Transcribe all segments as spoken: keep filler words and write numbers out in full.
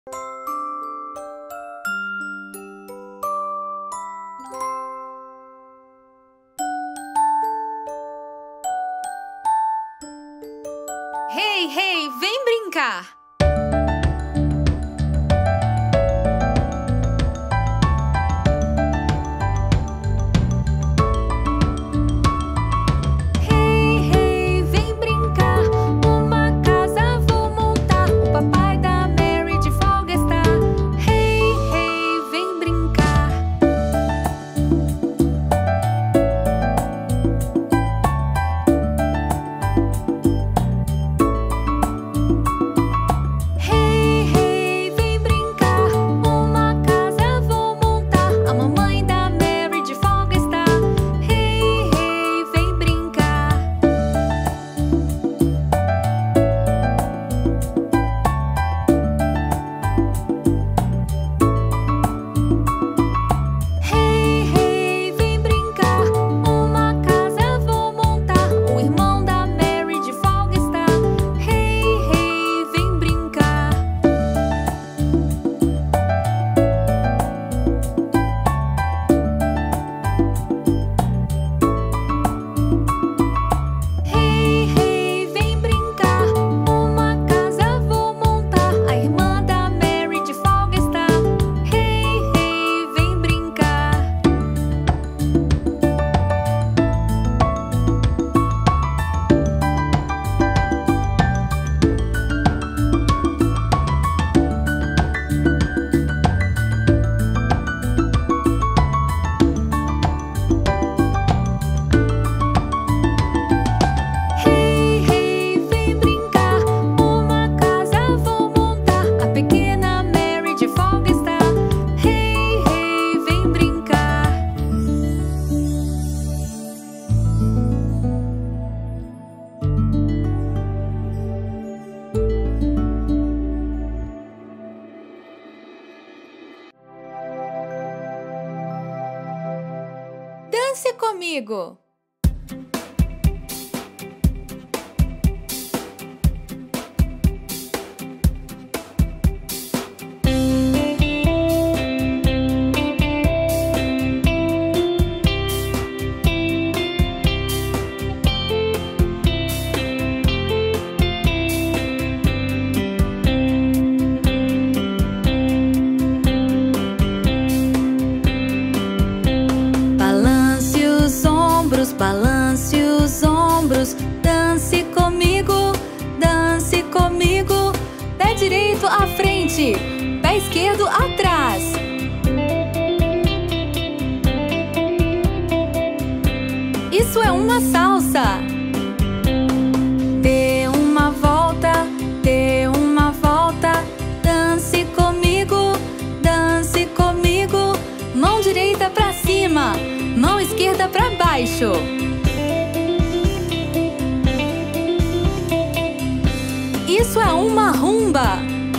Hey, hey, vem brincar! Dance comigo! Balance os ombros, dance comigo, dance comigo. Pé direito à frente, pé esquerdo atrás. Isso é uma salsa. Dê uma volta, dê uma volta. Dance comigo, dance comigo. Mão direita pra cima, mão esquerda pra baixo. Isso é uma rumba.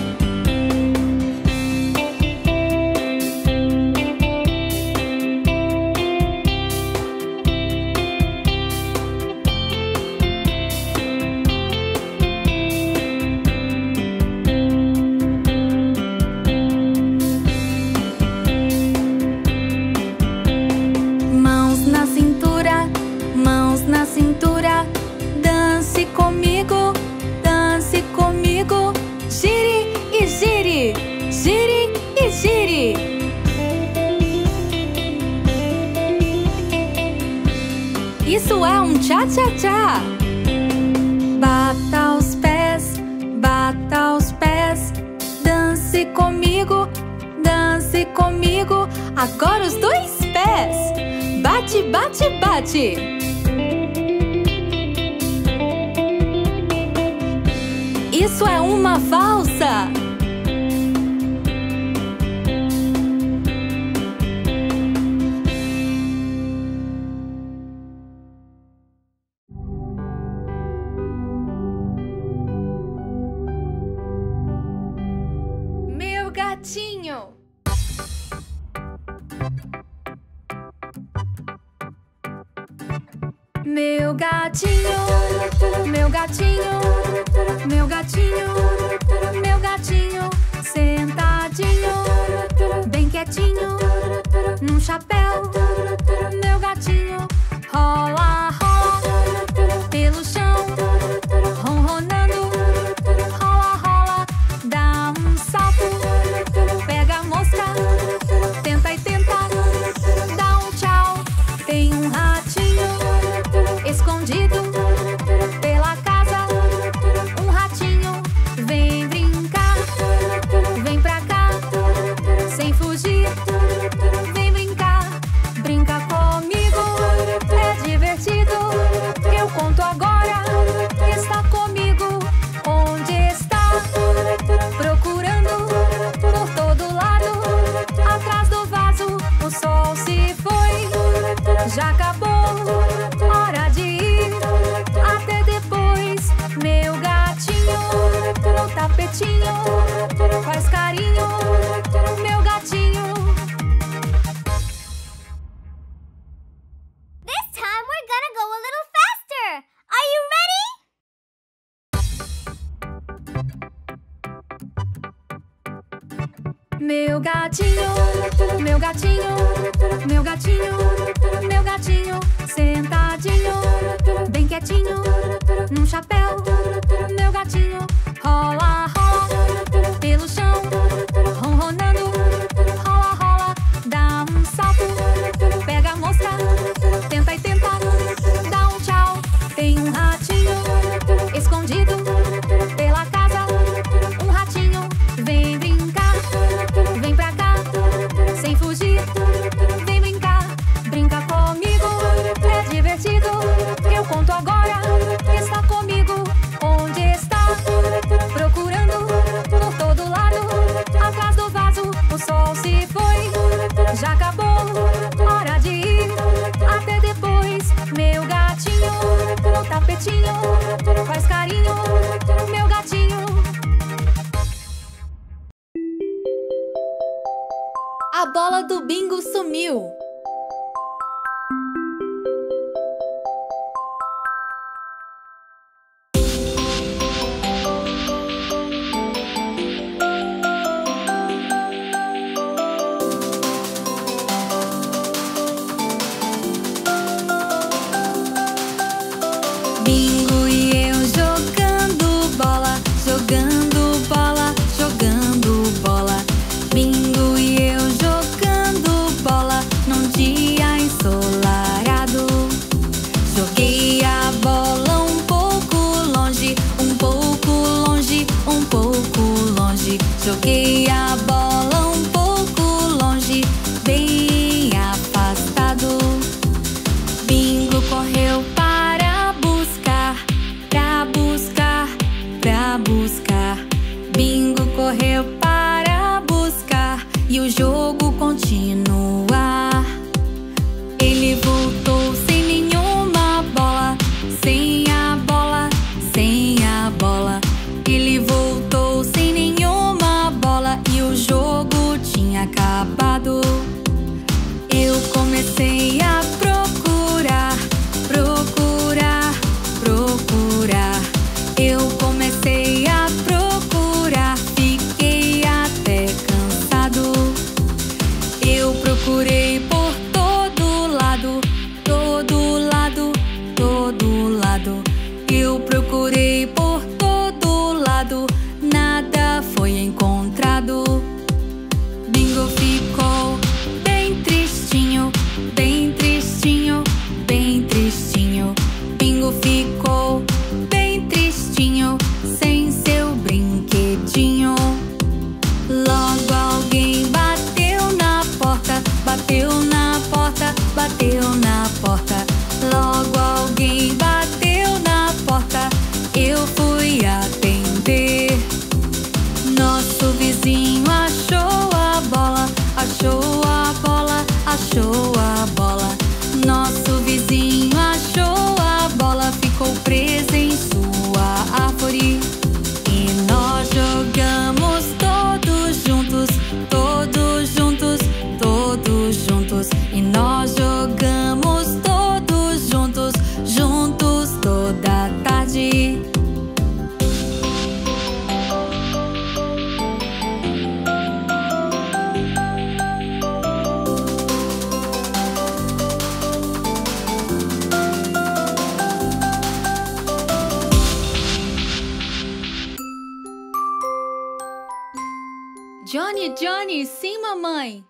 Mãos na cintura, mãos na cintura. Dance comigo, dance comigo. Gire e gire, gire e gire. Isso é um tchá-tchá-tchá. Bata os pés, bata os pés. Dance comigo, dance comigo. Agora os dois pés. Bate, bate, bate. Isso é uma valsa. Meu gatinho. Meu gatinho, meu gatinho, meu gatinho, meu gatinho sentadinho, bem quietinho, num chapéu. Meu gatinho rola, rola pelo chão, ronronando. Rola, rola, dá um salto, pega a mosca, tenta e tenta, dá um tchau. Tem um ratinho escondido pela casa. Um ratinho vem brincar, vem pra cá, sem fugir. Vem brincar, brinca comigo, é divertido. Eu conto agora, está comigo. Onde está? Procurando por todo lado, atrás do vaso. O sol se foi, já acabou, hora de ir. Até depois, meu gatinho, no tapetinho, faz carinho, meu gatinho. This time we're gonna go a little faster. Are you ready? Meu gatinho, meu gatinho, meu gatinho, meu gatinho, sentadinho, bem quietinho, num chapéu. Meu gatinho rola, rola pelo chão, ronronando. Rola, rola, dá um salto, pega a mosca, tenta e tenta, dá um tchau. Tem um ratinho escondido pela casa. Um ratinho vem brincar, vem pra cá, sem fugir. Vem brincar, brinca comigo, é divertido. Eu conto agora, está comigo. Onde está? Procurando por todo lado, atrás do vaso. O sol se foi, já acabou, hora de ir. Até depois, meu gatinho, no tapetinho, faz carinho, meu gatinho. A bola do bingo sumiu. Bingo e eu jogando bola, jogando bola, jogando bola. Bingo e eu jogando bola num dia ensolarado. Joguei a bola um pouco longe, um pouco longe, um pouco longe. Joguei a bola um pouco longe, bem afastado. Bingo correu para buscar, pra buscar, pra buscar. Bingo correu para buscar e o jogo continuar. Ele voltou sem nenhuma bola, sem a bola, sem a bola. Ele voltou sem nenhuma bola e o jogo tinha acabado. Eu comecei a procurar, procurar, procurar. Eu comecei a procurar, fiquei até cansado. Eu procurei por todo lado, todo lado, todo lado. Eu procurei por todo lado, nada foi encontrado. Bingo ficou bem tristinho, bem tristinho, bem tristinho. Bingo ficou bem tristinho, sem seu brinquedinho. Logo alguém bateu na porta, bateu na porta, bateu na porta. Logo alguém bateu na porta, eu fui atender. Nosso vizinho achou a bola, achou a bola, achou a bola. Nosso vizinho achou a bola, ficou presa em sua árvore. E nós jogamos todos juntos, todos juntos, todos juntos. E nós jogamos todos juntos, juntos toda a tarde. Johnny, Johnny, sim, mamãe.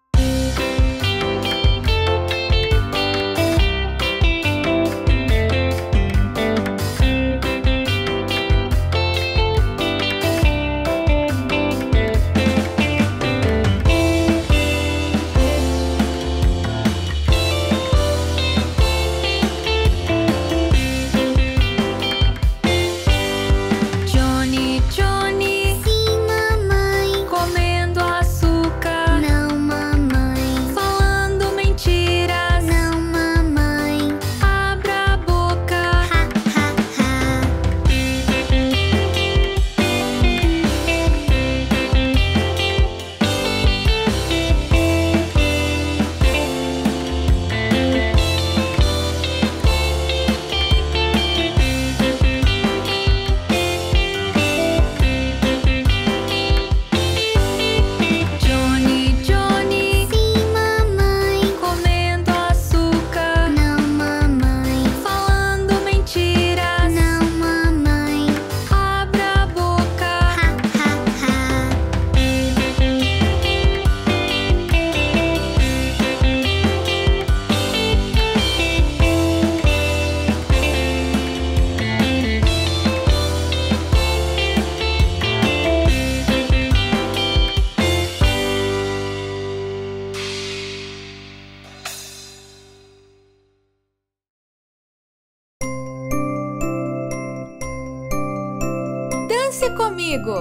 Dance comigo!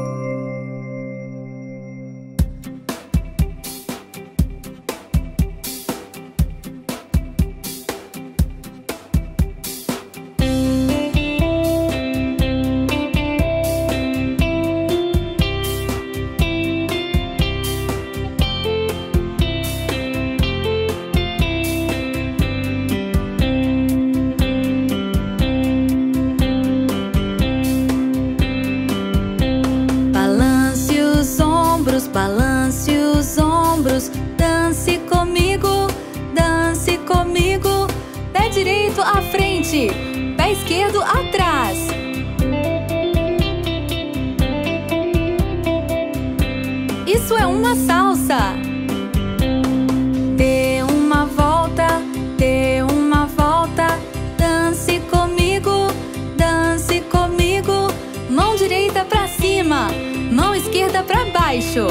Balance os ombros, dance comigo, dance comigo. Pé direito à frente, pé esquerdo atrás. Isso é uma salsa. Dê uma volta, dê uma volta. Dance comigo, dance comigo. Mão direita pra cima, mão esquerda pra baixo.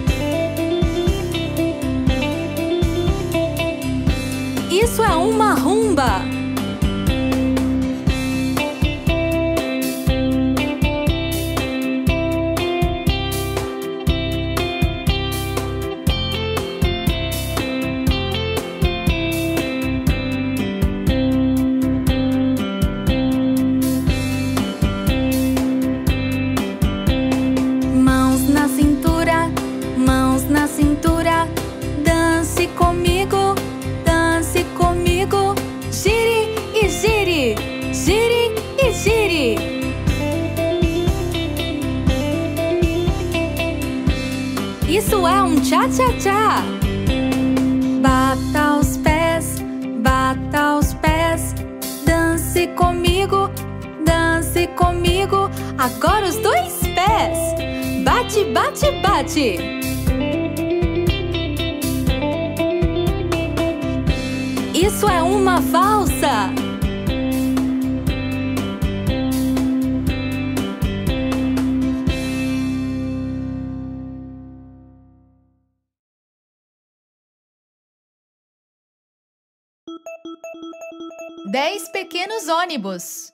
Isso é uma rumba. Mãos na cintura, mãos na cintura. Dance comigo, dance comigo. Gire e gire, gire e gire. Isso é um tchá-tchá-tchá. Bata os pés, bata os pés. Dance comigo, dance comigo. Agora os dois pés. Bate, bate, bate. Isso é uma valsa. Dez pequenos ônibus.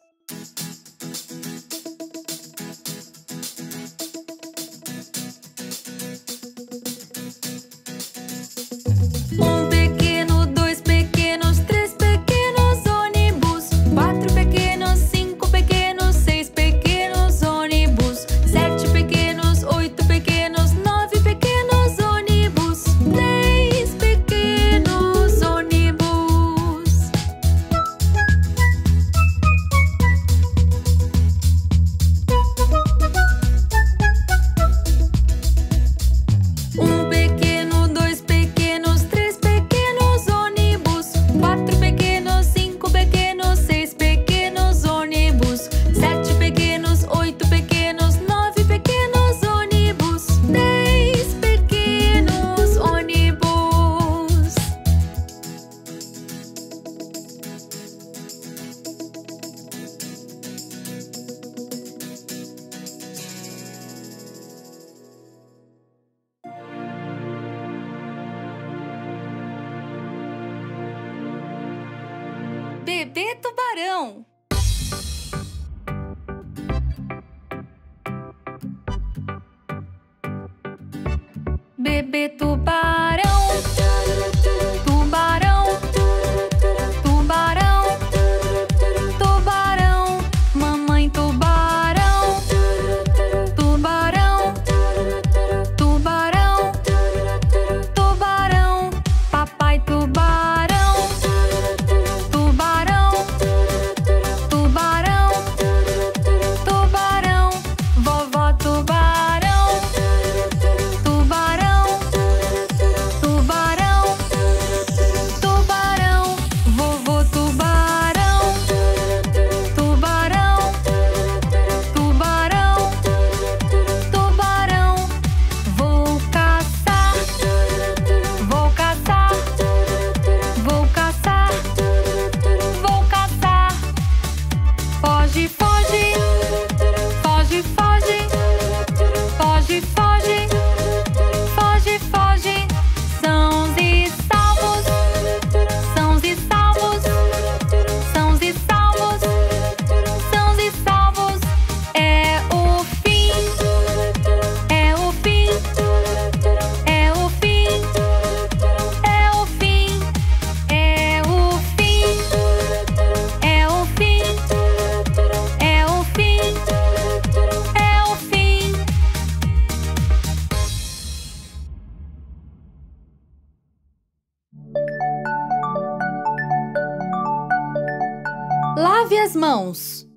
Um pequeno, dois pequenos, três pequenos ônibus. Quatro pequenos, cinco pequenos, seis pequenos ônibus. Sete pequenos, oito pequenos, nove pequenos ônibus. Dez pequenos ônibus. Um pequeno, dois pequenos, três pequenos. Bebê tubarão. Bebê tubarão, tubarão, tubarão, tubarão, mamãe tubarão, tubarão, tubarão, tubarão, papai tubarão, tubarão, tubarão, tubarão, vovó tubarão, tubarão, tubarão, tubarão, vovô tubarão, tubarão, tubarão, tubarão, vou caçar, vou caçar, vou caçar, vou caçar, foge, foge, foge, foge, foge, foge, foge, foge, sãos e salvos, sãos e salvos, sãos e salvos, sãos e salvos, é o fim, é o fim, é o fim, é o fim, é o fim, é o fim, é o fim, é o fim. Lave as mãos.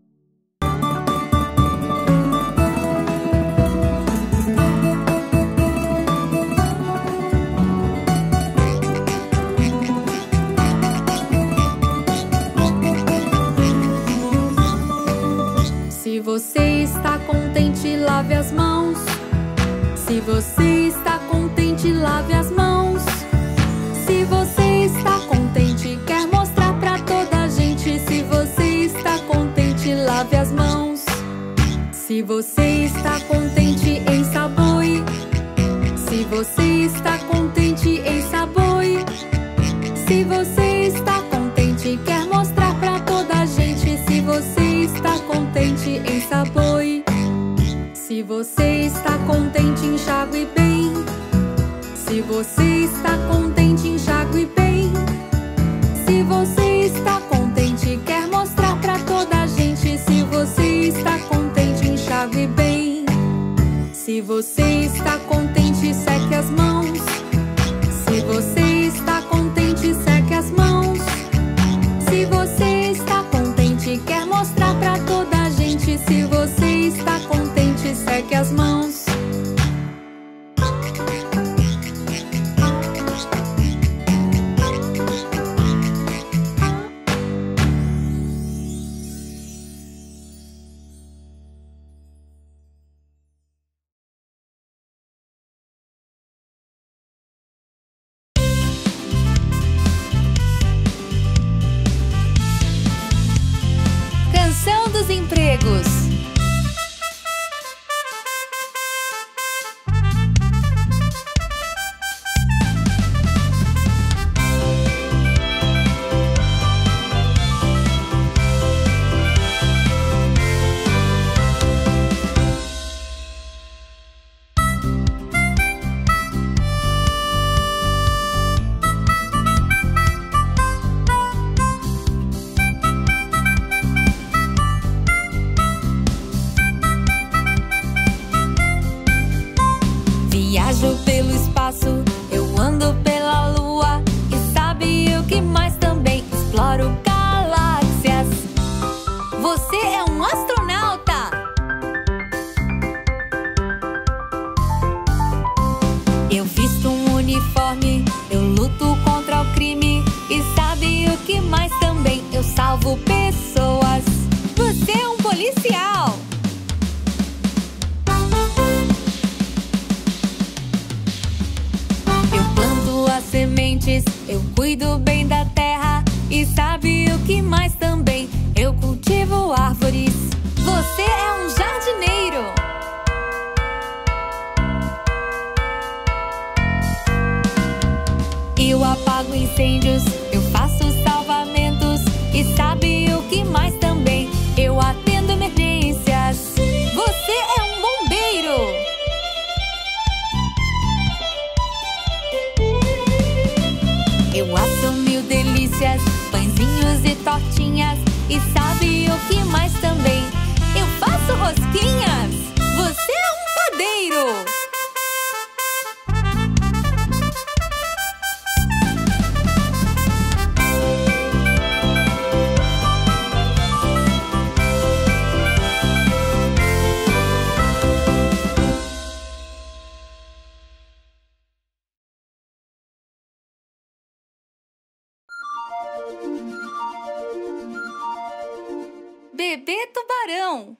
Se você está contente, lave as mãos. Se você está contente, lave as mãos. Se você está contente, quer mostrar pra toda a gente. Se você está contente, lave as mãos. Se você está contente, ensaboe. Se você está contente, ensaboe. Se você está contente, quer mostrar pra toda a gente. Se você está contente, ensaboe. Se você está contente, enxague bem. Se você está contente, enxague bem. Se você está contente, quer mostrar pra toda a gente. Se você está contente, enxague bem. Se você está contente, seque as mãos. Se você está contente, seque as mãos. Se você está contente, quer mostrar pra toda a gente. Se você está contente, seque as mãos. Canção dos empregos. Viajo pelo espaço, eu ando pela lua. E sabe o que mais também? Exploro galáxias. Você é um astronauta! Eu visto um uniforme, eu luto contra o crime. E sabe o que mais também? Eu salvo pessoas. Você é um policial! As sementes, eu cuido bem da terra. E sabe o que mais também? Eu cultivo árvores. Você é um jardineiro. Eu apago incêndios, eu faço salvamentos. E sabe pãozinhos e tortinhas. E sabe o que mais também? Eu faço rosquinhas! Você é um padeiro! Bebê tubarão.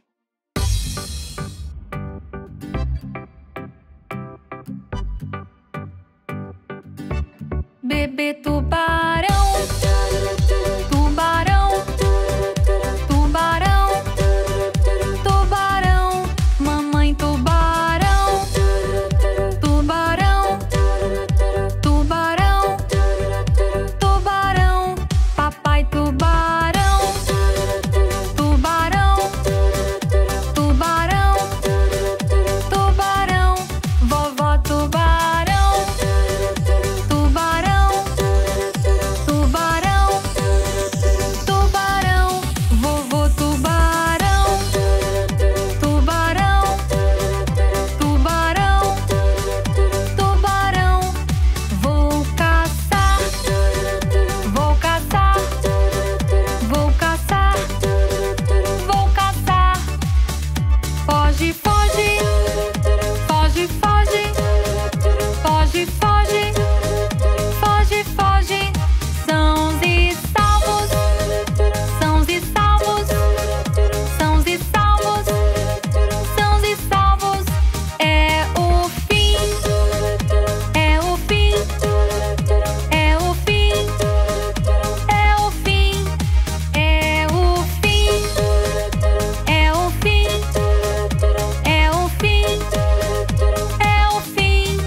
Bebê tubarão, tubarão, tubarão, tubarão, mamãe tubarão, tubarão, tubarão, tubarão, papai tubarão, tubarão, tubarão, tubarão, vovó tubarão, tubarão, tubarão, tubarão, vovô tubarão, tubarão, tubarão, tubarão, vou caçar, vou caçar, vou caçar, vou caçar, foge, foge, foge, foge, foge, foge, foge, foge, sãos e salvos, sãos e salvos, sãos e salvos, sãos e salvos, é o fim, é o fim, é o fim, é o fim, é o fim, é o fim, é o fim, é o fim.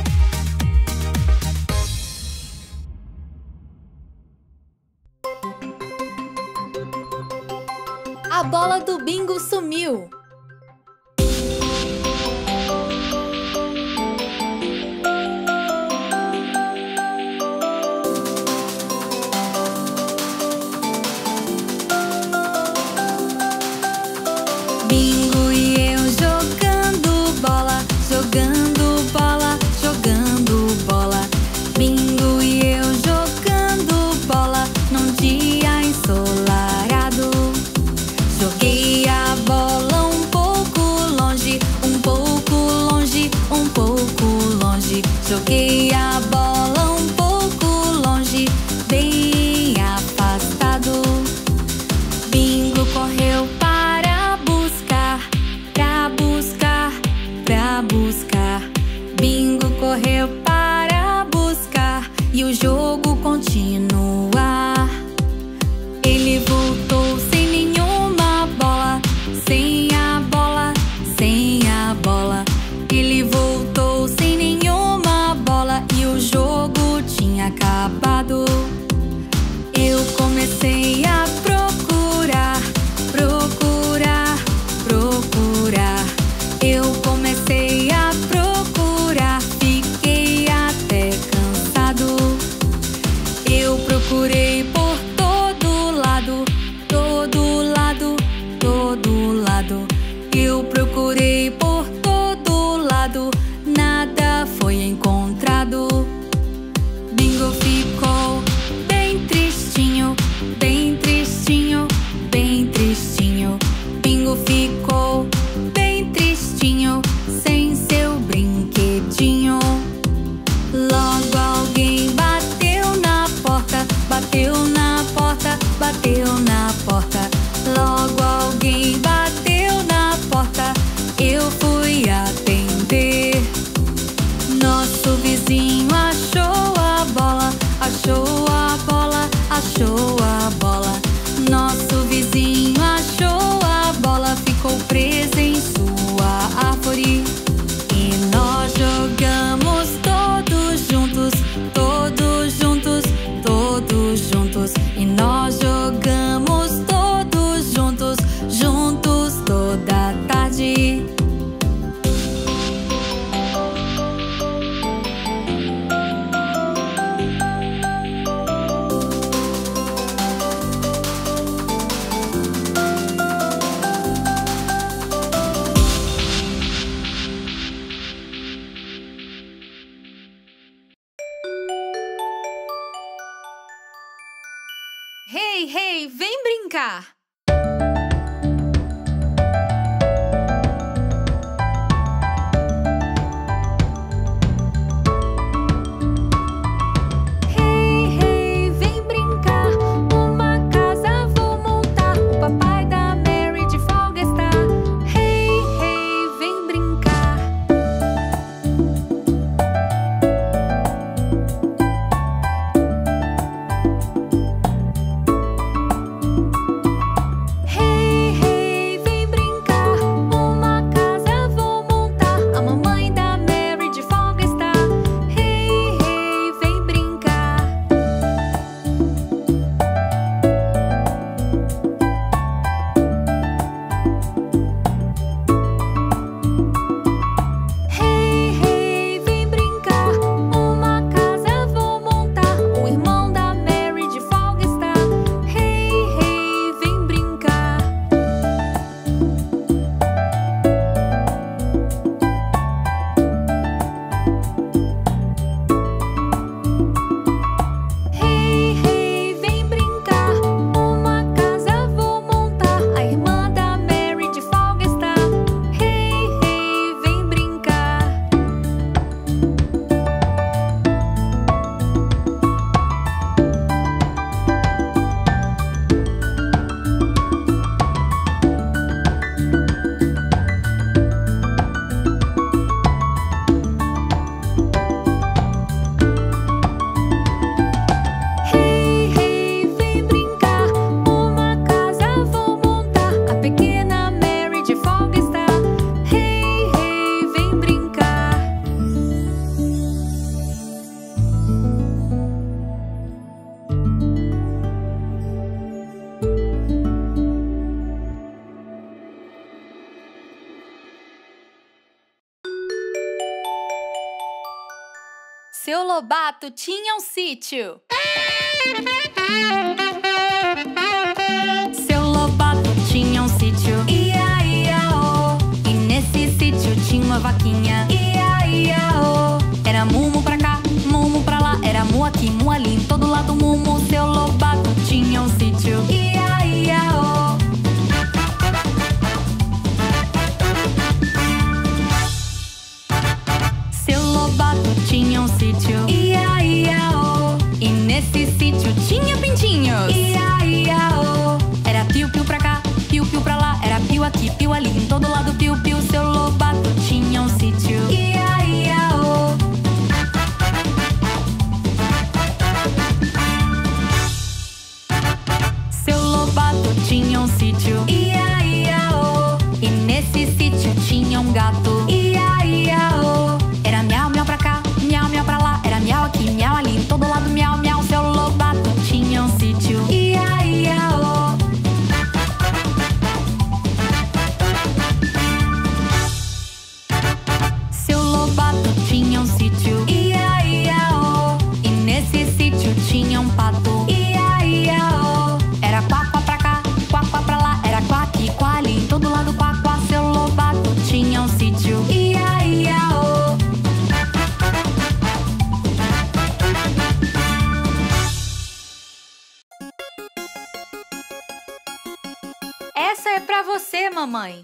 A bola do bingo sumiu. Bingo e eu jogando bola, jogando bola, jogando bola. Bingo e eu jogando bola num dia ensolarado. Joguei a bola um pouco longe, um pouco longe, um pouco longe. Joguei a bola um pouco longe, bem afastado. Bingo correu para buscar, pra buscar, pra buscar. Bingo correu para buscar e o jogo continuar. Ele voltou sem nenhuma bola, sem a bola, sem a bola. Ele voltou sem nenhuma bola e o jogo tinha acabado. Eu comecei a procurar, procurar, procurar. Eu comecei a procurar, fiquei até cansado. Eu procurei por todo lado, todo lado, todo lado. Eu procurei por todo lado, nada foi encontrado. Bingo ficou bem tristinho, bem tristinho, bem tristinho. Bingo ficou bem tristinho, sem seu brinquedinho. Logo alguém bateu na porta, bateu na porta, bateu na porta. Logo alguém bateu na porta, eu fui atender. Nosso vizinho achou a bola, achou a bola, achou a bola. Nosso vizinho achou a bola, ficou presa em sua árvore. E nós jogamos todos juntos, todos juntos, todos juntos. E nós jogamos todos juntos, juntos toda a tarde. Hey, hey, vem brincar! Seu Lobato tinha um sítio. Seu Lobato tinha um sítio. Ia, ia, oh. E nesse sítio tinha uma vaquinha. Ia, ia, oh. Era mumu pra cá, mumu pra lá. Era mu aqui, mu ali, em todo lado mumu. Seu Lobato tinha um sítio. Ia, ia, oh. Seu Lobato tinha um sítio. Ia, ia, oh. E nesse sítio tinha pintinhos. Ia, ia, oh. Era piu-piu pra cá, piu-piu pra lá. Era piu aqui, piu ali, em todo lado piu-piu. Seu Lobato tinha um sítio. Ia, ia, oh. Seu Lobato tinha um sítio. Ia, ia, oh. E nesse sítio tinha um gato. Ia, ia, oh. Era miau, miau pra cá, miau, miau pra lá. Era miau aqui, miau ali, em todo lado miau, miau. Seu Lobato tinha um sítio. Ia, ia, oh. Seu Lobato tinha um sítio. Ia, ia, oh. E nesse sítio tinha um pato. Ia, ia, oh. Era quá, quá pra cá, quá, quá pra lá. Era quá aqui, quá ali, em todo lado quá, quá. Seu Lobato tinha um sítio. Ia, ia, oh. Essa é pra você, mamãe.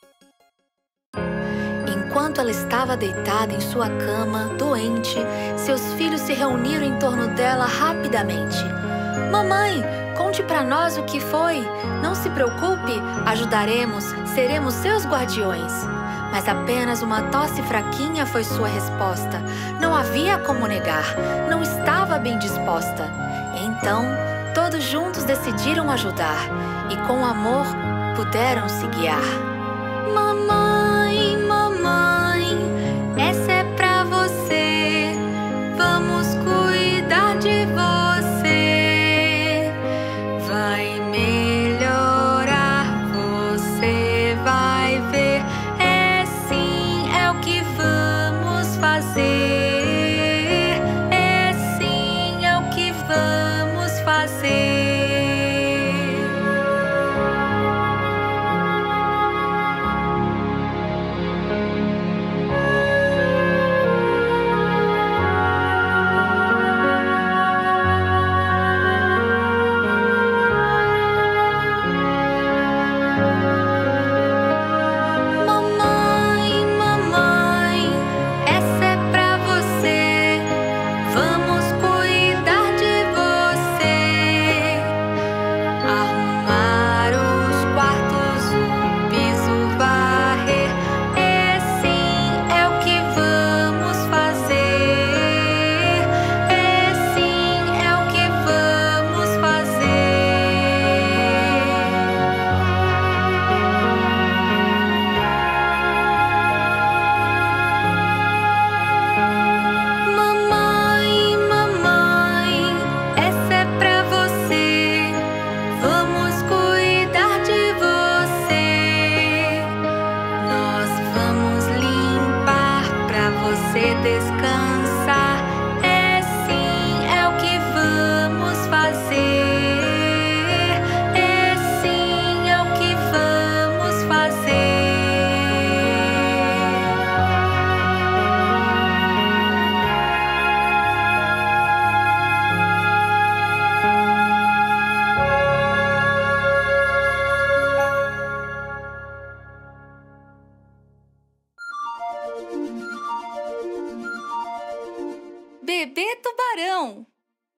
Enquanto ela estava deitada em sua cama, doente, seus filhos se reuniram em torno dela rapidamente. Mamãe, conte pra nós o que foi. Não se preocupe, ajudaremos, seremos seus guardiões. Mas apenas uma tosse fraquinha foi sua resposta. Não havia como negar, não estava bem disposta. Então, todos juntos decidiram ajudar e com amor puderam se guiar. Mamãe, mamãe, essa é pra você. Vamos cuidar de você. Vai melhorar, você vai ver. É sim, é o que vamos fazer. É sim, é o que vamos fazer. Bebê tubarão.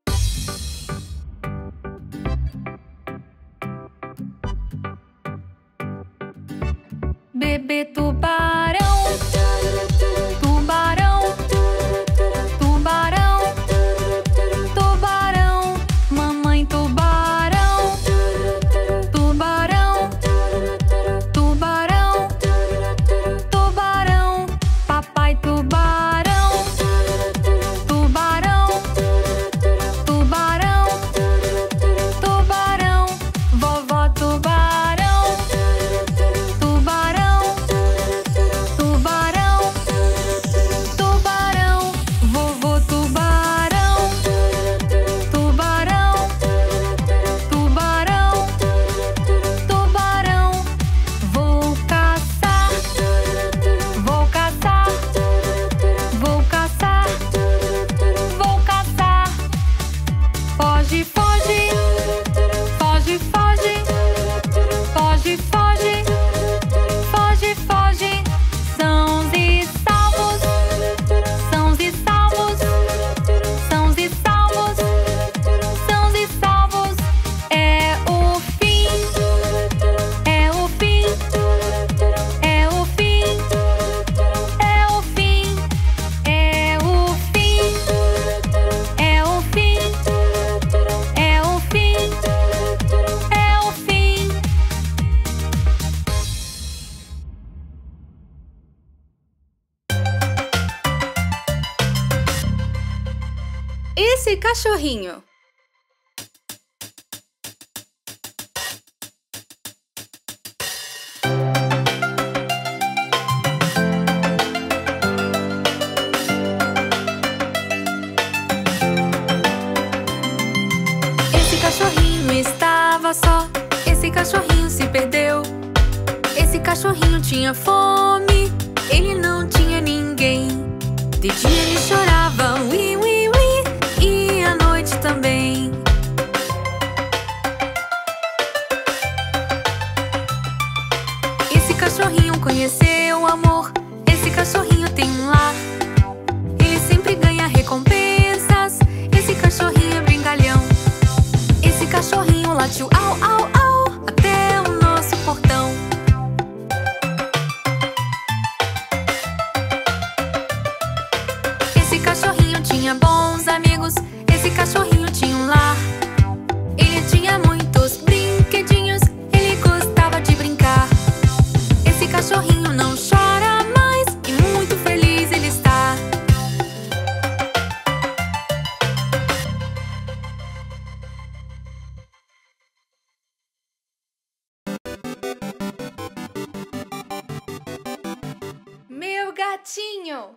Bebê tubarão, tubarão, tubarão, tubarão, mamãe tubarão, tubarão, tubarão, tubarão, papai tubarão, tubarão, tubarão, tubarão, vovó tubarão, tubarão. Tubarão, tubarão, vovô tubarão, tubarão, tubarão, tubarão, vou caçar, vou caçar, vou caçar, vou caçar, foge, foge, foge, foge, foge, foge, foge, foge. Sãos e salvos, sãos e salvos, sãos e salvos, sãos e salvos. É o fim, é o fim, é o fim, é o fim, é o fim, é o fim, é o fim, é o fim. Esse cachorrinho. Esse cachorrinho estava só. Esse cachorrinho se perdeu. Esse cachorrinho tinha fome. Ele não tinha ninguém. De dia ele chorava, ui, ui, ui, e à noite também. Esse cachorrinho conheceu o amor. Esse cachorrinho tem um lar. Ele sempre ganha recompensas. Esse cachorrinho é brincalhão. Esse cachorrinho latiu au, au, au, até o nosso portão. Esse cachorrinho tinha bons amigos. Esse cachorrinho tinha um lar. Ele tinha muitos brinquedinhos. Ele gostava de brincar. Esse cachorrinho não chora mais e muito feliz ele está. Meu gatinho.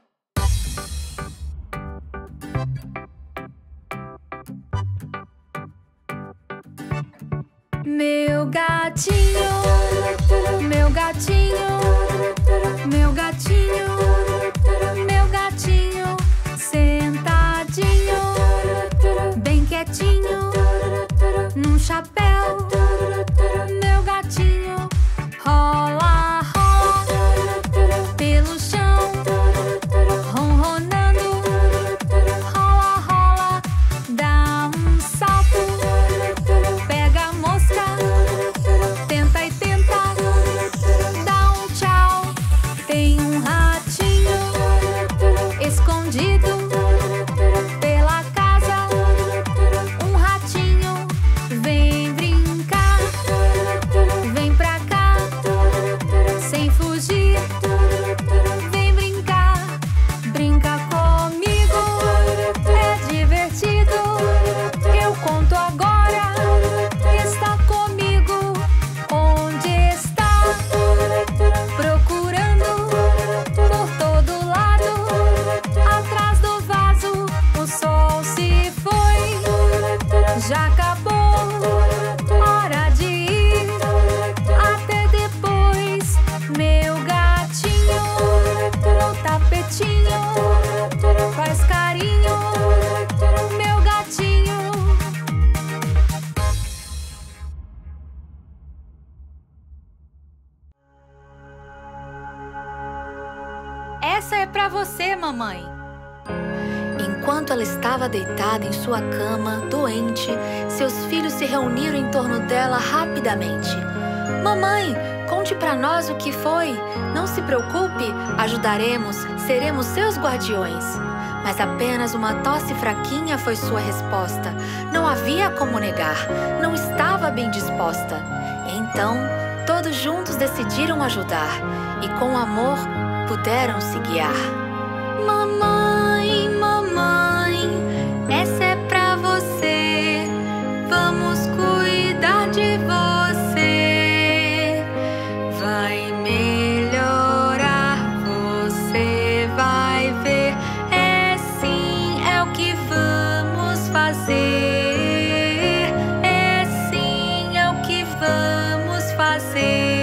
Meu gatinho, meu gatinho, meu gatinho, meu gatinho, sentadinho, bem quietinho, num chapéu. Meu gatinho rola, rola pelo chão, ronronando, rola, rola, dá um salto, pega a mosca, tenta e tenta, dá um tchau. Tem um ratinho escondido pela casa. Um ratinho vem brincar, vem pra cá, sem fugir. Vem brincar, brinca comigo, é divertido. Eu conto agora, está comigo. Onde está? Procurando por todo lado. Atrás do vaso, o sol se foi. Já acabou, hora de ir. Até depois, meu gatinho. No tapetinho, faz carinho, meu gatinho. Essa é pra você, mamãe. Enquanto ela estava deitada em sua cama, doente, seus filhos se reuniram em torno dela rapidamente. Mamãe, conte para nós o que foi. Não se preocupe, ajudaremos, seremos seus guardiões. Mas apenas uma tosse fraquinha foi sua resposta. Não havia como negar, não estava bem disposta. Então, todos juntos decidiram ajudar e com amor puderam se guiar. Mamãe, mamãe, essa é pra você. Vamos cuidar de você. Vai melhorar, você vai ver. É sim, é o que vamos fazer. É sim, é o que vamos fazer.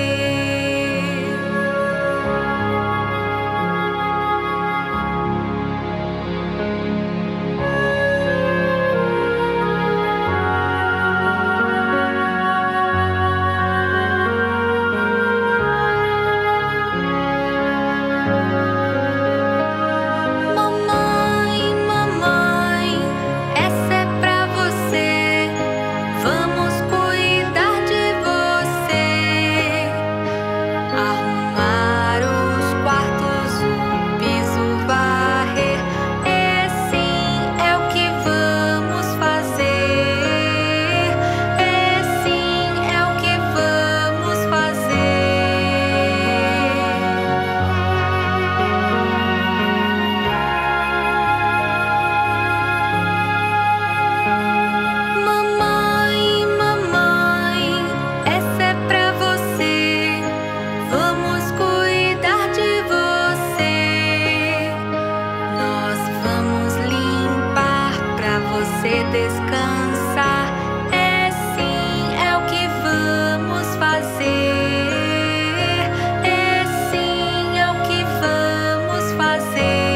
Descansar, é sim, é o que vamos fazer. É sim, é o que vamos fazer.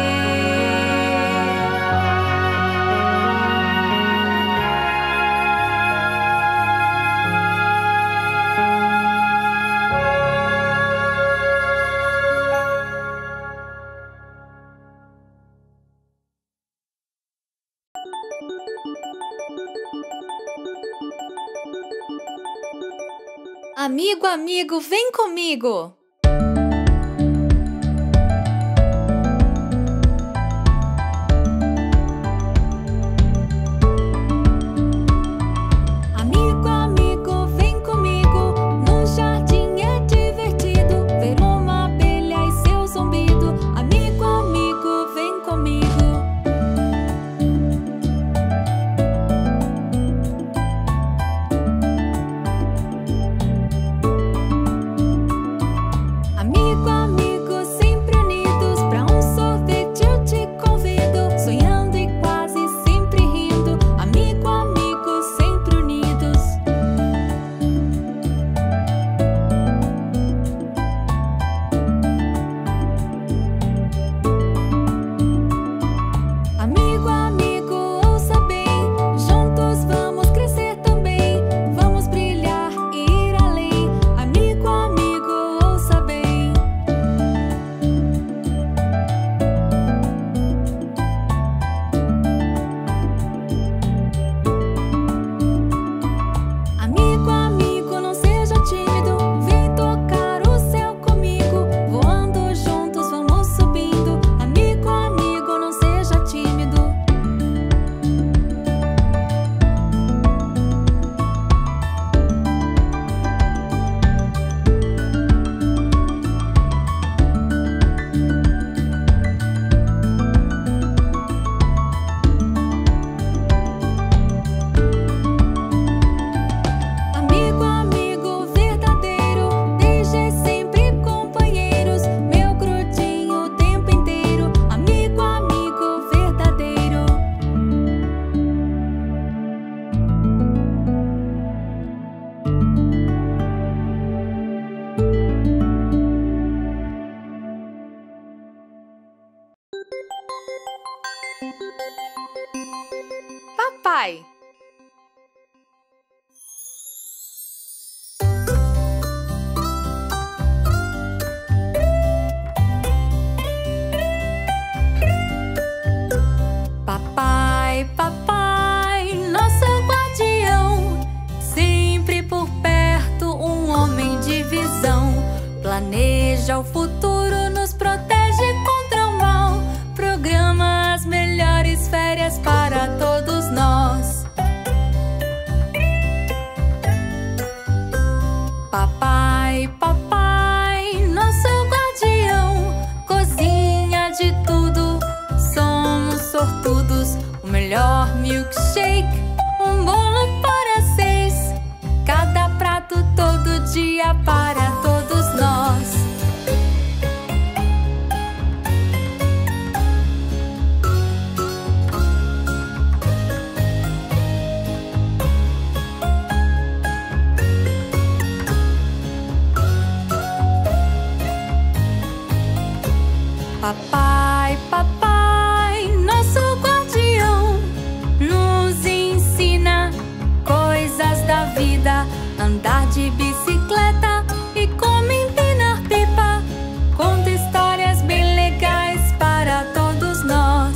Amigo, amigo, vem comigo! Amigo, amigo, vem comigo! No jardim é divertido ver uma abelha e seu zumbido. Amigo, amigo, vem comigo! Papai! planeja o futuro, nos protege contra o mal, programa as melhores férias para todos nós. Papai, papai, nosso guardião, cozinha de tudo, somos sortudos. O melhor milkshake, um bolo para seis, cada prato todo dia para todos nós. Papai, papai, nosso guardião, nos ensina coisas da vida, andar de bicicleta e como empinar pipa, conta histórias bem legais para todos nós.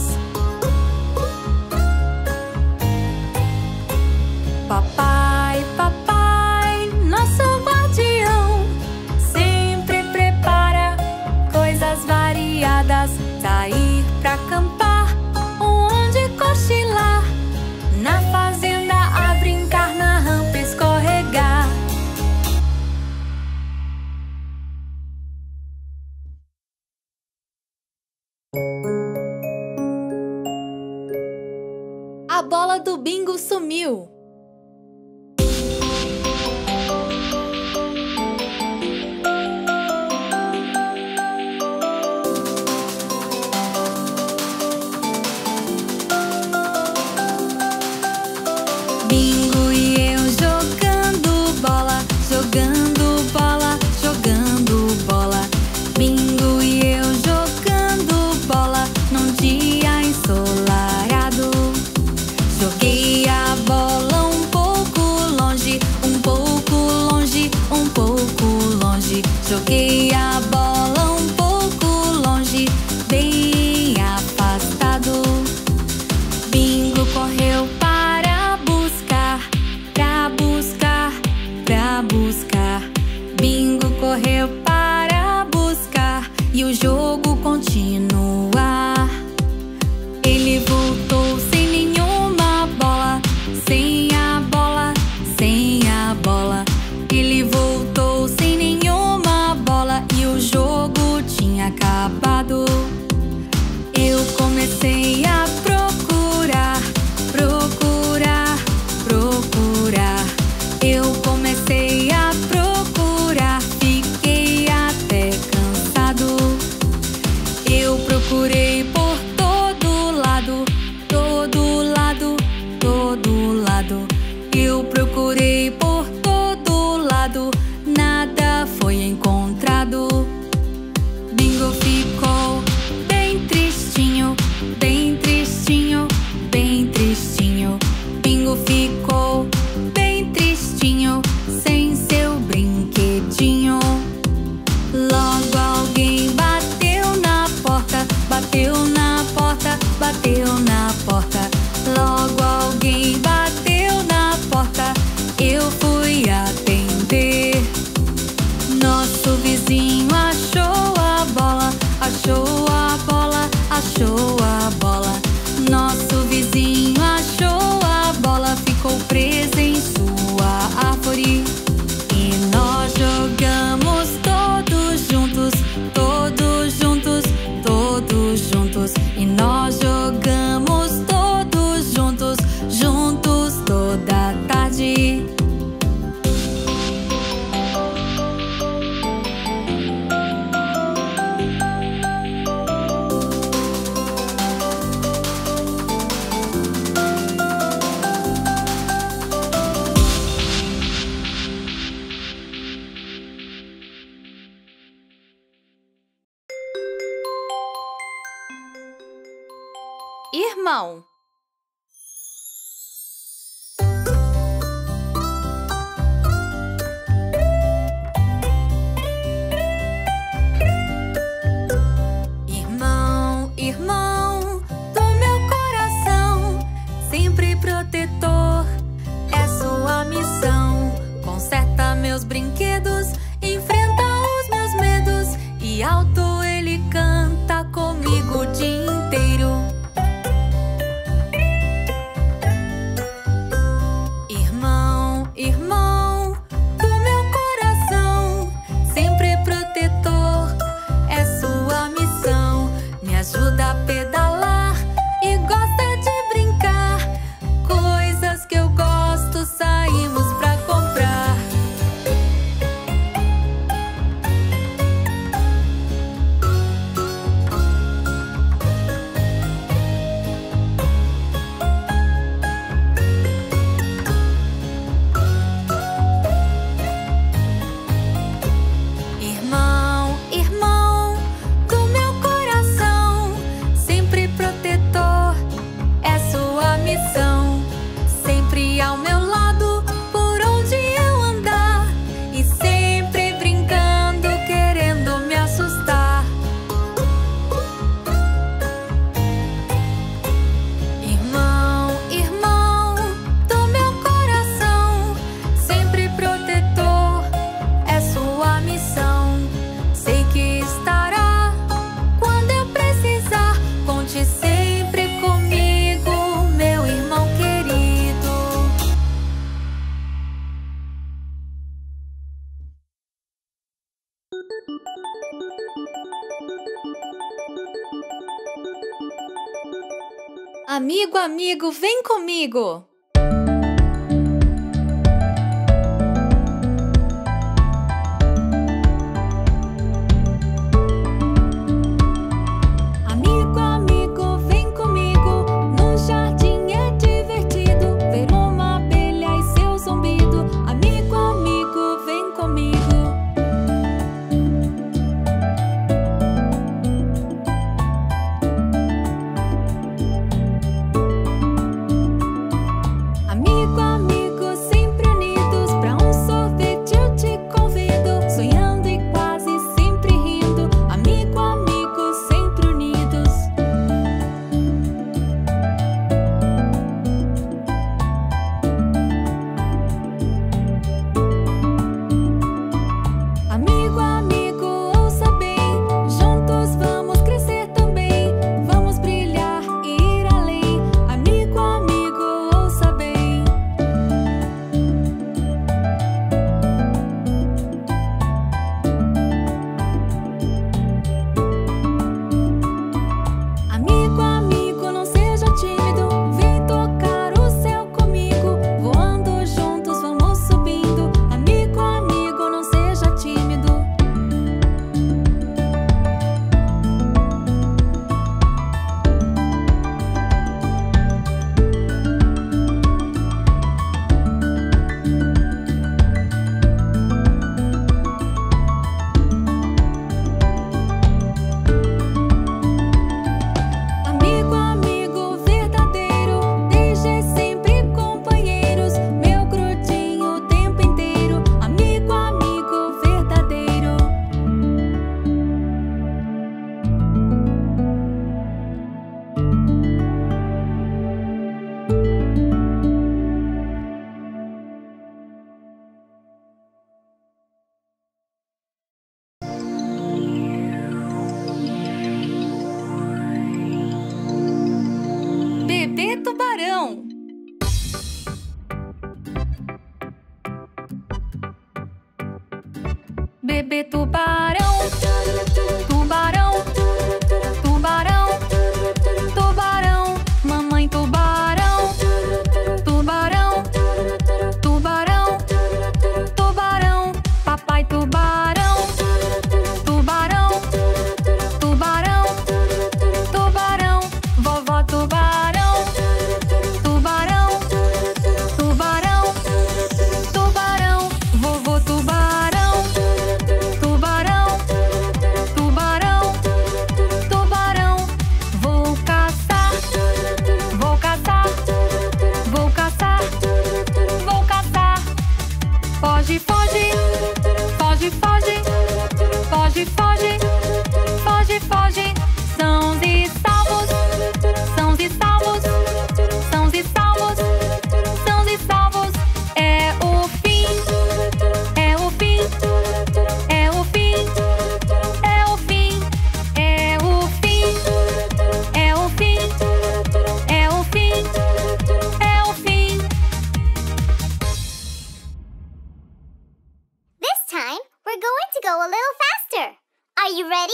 Papai, papai, nosso guardião, sempre prepara coisas variadas, sair pra acampar ou onde cochilar, na fazenda a brincar, na rampa escorregar. A bola do bingo sumiu. Bingo e eu jogando bola, jogando bola, jogando bola. Bingo e eu jogando bola num dia ensolarado. Joguei a bola um pouco longe, um pouco longe, um pouco longe. Joguei a bola um pouco longe, bem afastado. Bingo correu para buscar, pra buscar, pra buscar. Bingo correu para buscar e o jogo continuar. Ele voltou sem nenhuma bola, sem a bola, sem a bola. Ele voltou sem nenhuma bola e o jogo tinha acabado. Eu comecei a procurar, procurar, procurar. Eu comecei a procurar, fiquei até cansado. Eu procurei por todo lado, todo lado, todo lado. Eu procurei por todo lado, nada foi encontrado. Bingo ficou bem tristinho, bem tristinho, bem tristinho. Bingo ficou bem tristinho, sem seu brinquedinho. Logo alguém bateu na porta, bateu na porta, bateu na porta. Logo alguém bateu na porta, eu fui atender. Nosso vizinho achou a bola, achou a bola, achou a bola. Nosso vizinho achou a bola, ficou presa em sua árvore. E nós jogamos todos juntos, todos juntos, todos juntos. E nós jogamos todos juntos, juntos toda a tarde. Irmão. Irmão, irmão do meu coração, sempre protetor, é sua missão. Conserta meus brinquedos, enfrenta os meus medos. Amigo, amigo, vem comigo! Amigo, amigo, vem comigo. No jardim é divertido ver uma abelha e seu zumbido. Amigo, amigo, vem comigo. Amigo, amigo, sempre unidos pra um sorvete eu te convido. Sonhando e quase sempre rindo. Amigo, amigo, sempre unidos. Amigo, amigo, ouça bem. Juntos vamos crescer também. Vamos brilhar e ir além. Amigo, amigo, ouça bem. Amigo, amigo, não seja tímido. Vem tocar o céu comigo. Voando juntos vamos subindo. Amigo, amigo, não seja tímido. Amigo, amigo verdadeiro, desde sempre companheiros, meu grudinho o tempo inteiro. Amigo, amigo verdadeiro. Bebê tubarão. Bebê tubarão, tubarão, tubarão, tubarão, mamãe tubarão, tubarão, tubarão, tubarão, papai tubarão, tubarão, tubarão, tubarão, vovó tubarão, tubarão, tubarão, tubarão, vovô tubarão, tubarão, tubarão, tubarão, vou caçar, vou caçar, vou caçar, vou caçar. Foge, foge, foge, foge, foge, foge, foge, foge. Sãos e salvos, sãos e salvos, sãos e salvos, sãos e salvos. É o fim, é o fim, é o fim, é o fim, é o fim, é o fim, é o fim, é o fim. This time, we're going to go a little faster. Are you ready?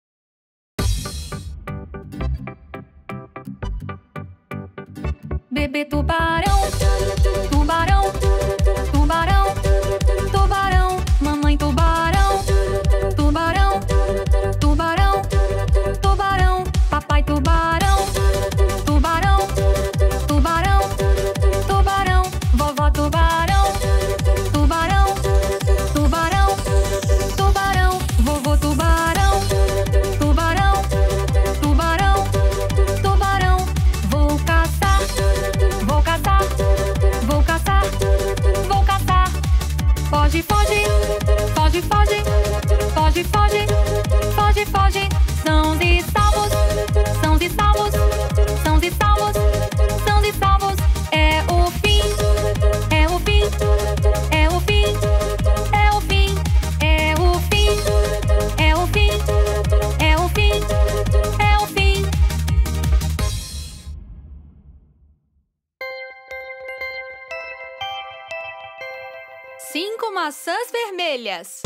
Bebê tubarão, tubarão, tubarão, tubarão, mamãe tubarão, tubarão, tubarão, tubarão, papai tubarão, tubarão, tubarão, tubarão, vovó tubarão, tubarão, tubarão, tubarão, vovô tubarão, tubarão, tubarão, tubarão, vou caçar, vou caçar, vou caçar, vou caçar. Foge, foge, foge, foge, foge, foge, foge, foge. Sãos e salvos, sãos e salvos, sãos e salvos, sãos e salvos. É o fim, é o fim, é o fim, é o fim, é o fim, é o fim, é o fim, é o fim. Cinco maçãs vermelhas.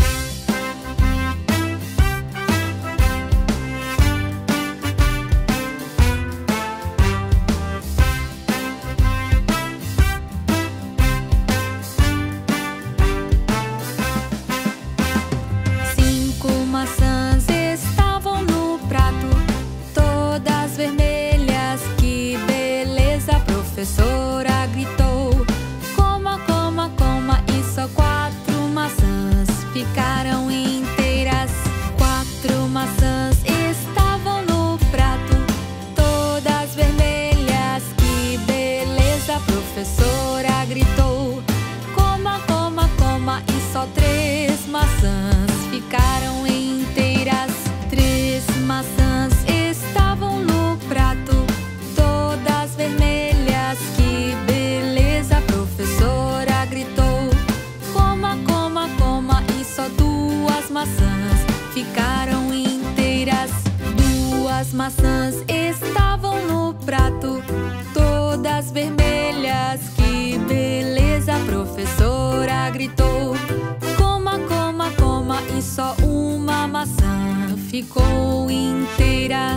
professora gritou: coma, coma, coma, e só quatro maçãs ficaram inteiras. Quatro maçãs estavam no prato, todas vermelhas. Que beleza! A professora gritou: coma, coma, coma, e só três maçãs ficaram inteiras. Três maçãs estavam no prato, todas vermelhas. Que beleza! A professora gritou: coma, coma, coma, e só duas maçãs ficaram inteiras. Duas maçãs estavam no prato, todas vermelhas. Que beleza! A professora gritou: coma, coma, coma, e só uma maçã ficou inteira.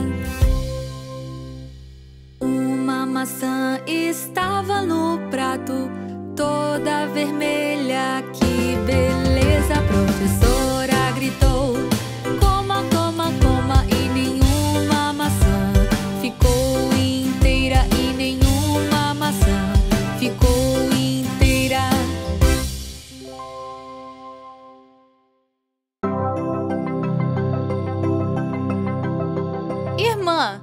Uma maçã estava no prato, toda vermelha. Que beleza! A professora gritou: coma, coma, coma, e nenhuma maçã ficou inteira. E nenhuma maçã ficou inteira. Irmã,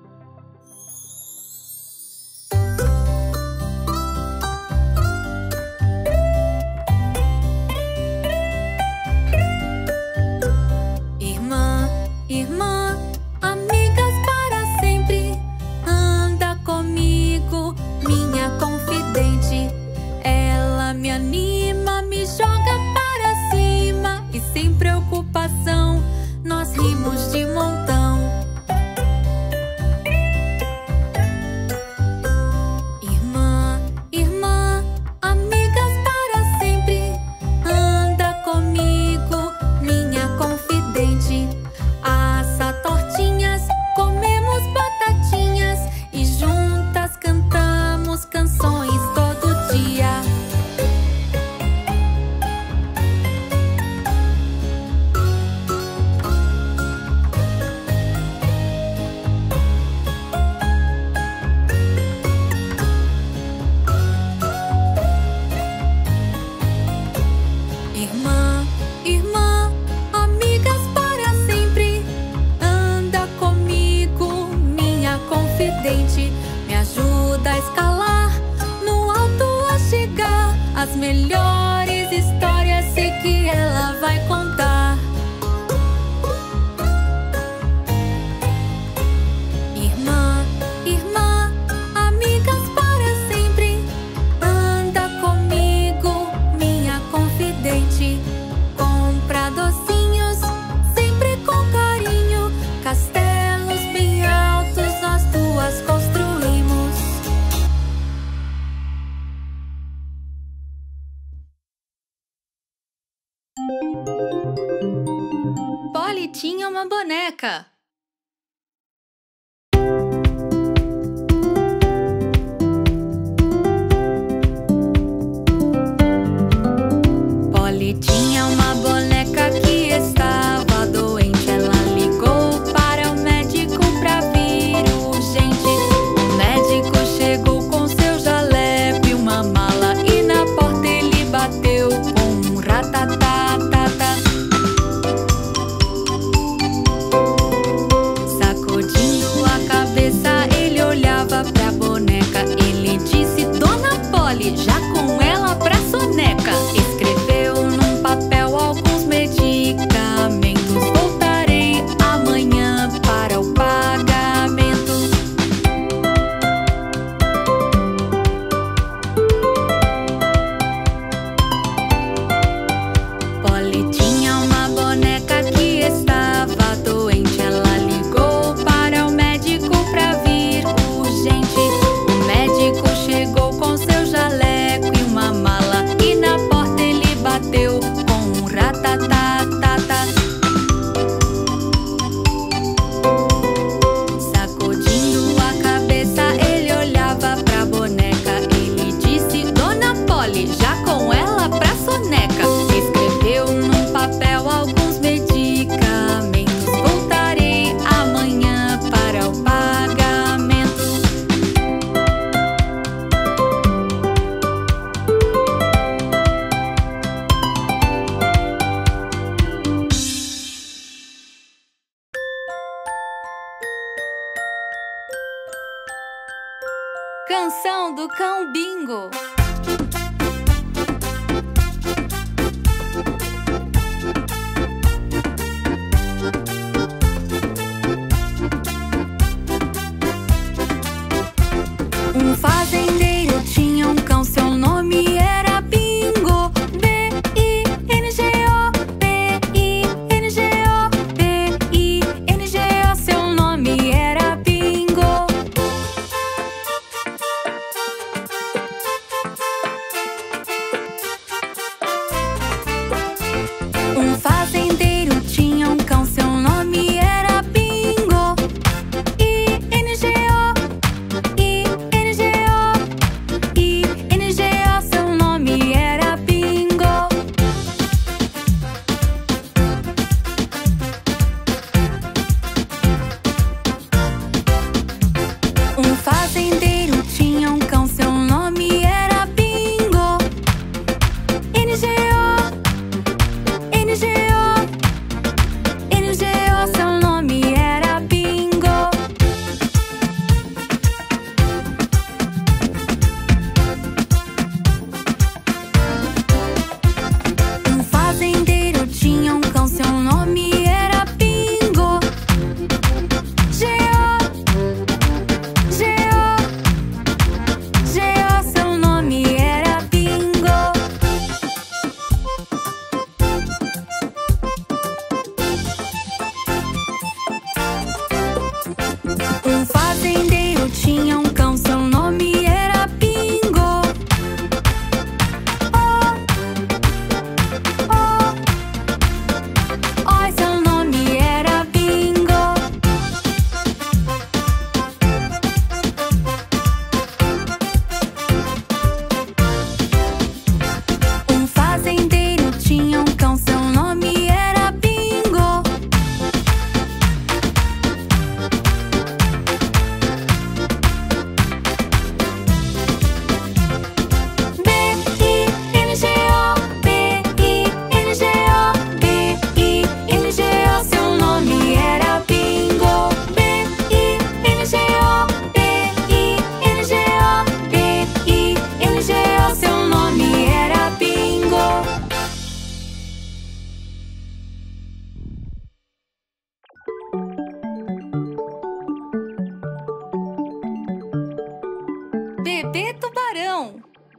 Irmã, irmã, amigas para sempre. Anda comigo, minha confidente. Ela me anima, me joga para cima, e sem preocupação nós rimos de montão. Irmã, irmã, amigas para sempre. Anda comigo, minha confidente. Assa tortinhas, comemos batatinhas, e juntas cantamos canções todo dia. Irmã, irmã, amigas para sempre. Anda comigo, minha confidente. Me ajuda a escalar, no alto a chegar. As melhores histórias sei que ela vai contar. Irmã, irmã, amigas para sempre. Anda comigo, minha confidente. Compra docinhos, sempre com carinho. Castelos bem altos nós duas construímos. Polly tinha uma boneca. Polly tinha uma boneca que estava doente. Ela ligou para o médico pra vir urgente. O médico chegou com seu jaleco e uma mala, e na porta ele bateu com um ratatatata. Tubarão do Cão Bingo. Um fazendeiro tinha um cão, seu nome era Bingo. B I N G O, B I N G O, B I N G O, seu nome era Bingo. Um fazendeiro tinha um cão, seu nome era Bingo. I N G O, I N G O, I N G O, seu nome era Bingo. Um fazendeiro tinha um cão, seu nome era Bingo. N G O, N G O, N G O, seu nome era Bingo. Um fazendeiro tinha um cão, seu nome era Bingo. G O, G O, G O, seu nome era Bingo. Um fazendeiro tinha um cão, seu nome era Bingo. Oh, oh, oh, seu nome era Bingo. Um fazendeiro tinha um cão, seu nome era Bingo. B I N G O, B I N G O, B I N G O, seu nome era Bingo. B I N G O, B I N G O, B I N G O, seu nome era Bingo. Bebê Tubarão.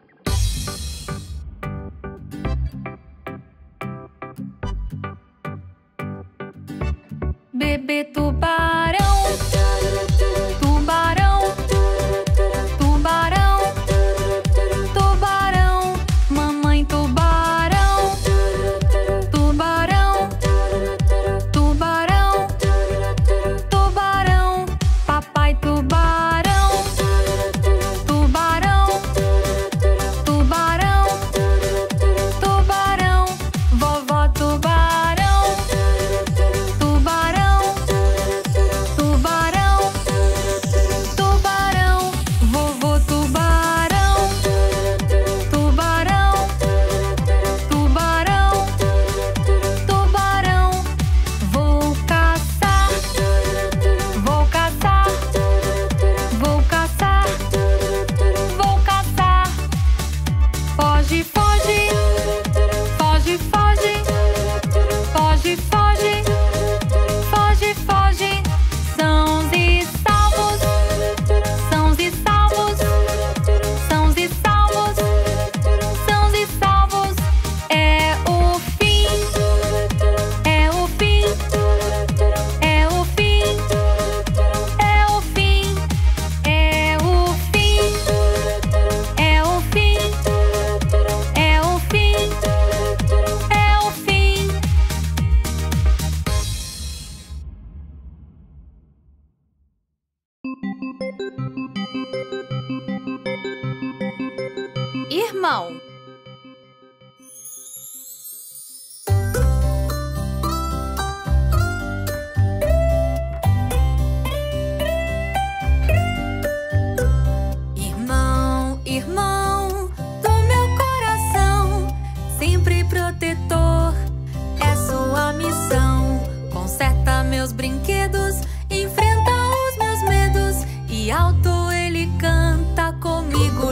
Bebê Tubarão, tubarão, tubarão, tubarão, mamãe tubarão, tubarão, tubarão, tubarão, papai tubarão, tubarão, tubarão, tubarão, vovó tubarão, tubarão, tubarão, tubarão, vovô tubarão, tubarão, tubarão, tubarão, vou caçar, vou caçar, vou caçar, vou caçar, foge, foge, foge, foge, foge, foge, foge, foge, sãos e salvos, sãos e salvos, sãos e salvos, sãos e salvos, é o fim, é o fim, é o fim, é o fim, é o fim, é o fim, é o fim, é o fim. Irmão. Irmão, irmão do meu coração, sempre protetor é sua missão. Conserta meus brinquedos, enfrenta os meus medos e alto ele canta comigo.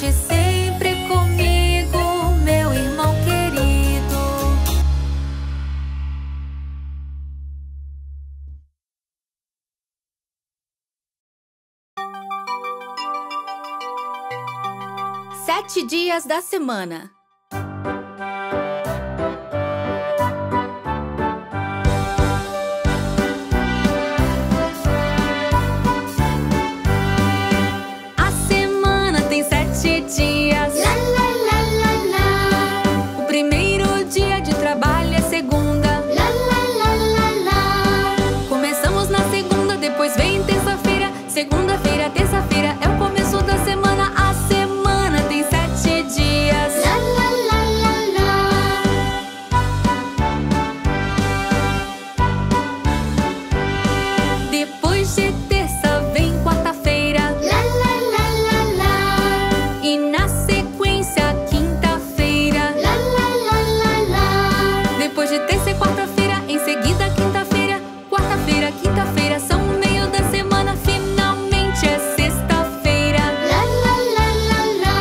Conte sempre comigo, meu irmão querido. Sete dias da semana. A semana tem sete dias. La la la la la. O primeiro dia de trabalho é segunda. La la la la la. Começamos na segunda, depois vem terça-feira. Segunda-feira, terça-feira é o começo da semana. A semana tem sete dias. La la la la la. Depois de terça vem quarta-feira. La la la la la. E na sequência, quinta-feira. La la la la la. Depois de terça e quarta-feira, em seguida quinta-feira. Quarta-feira, quinta-feira são o meio da semana. Finalmente é sexta-feira. La la la la la.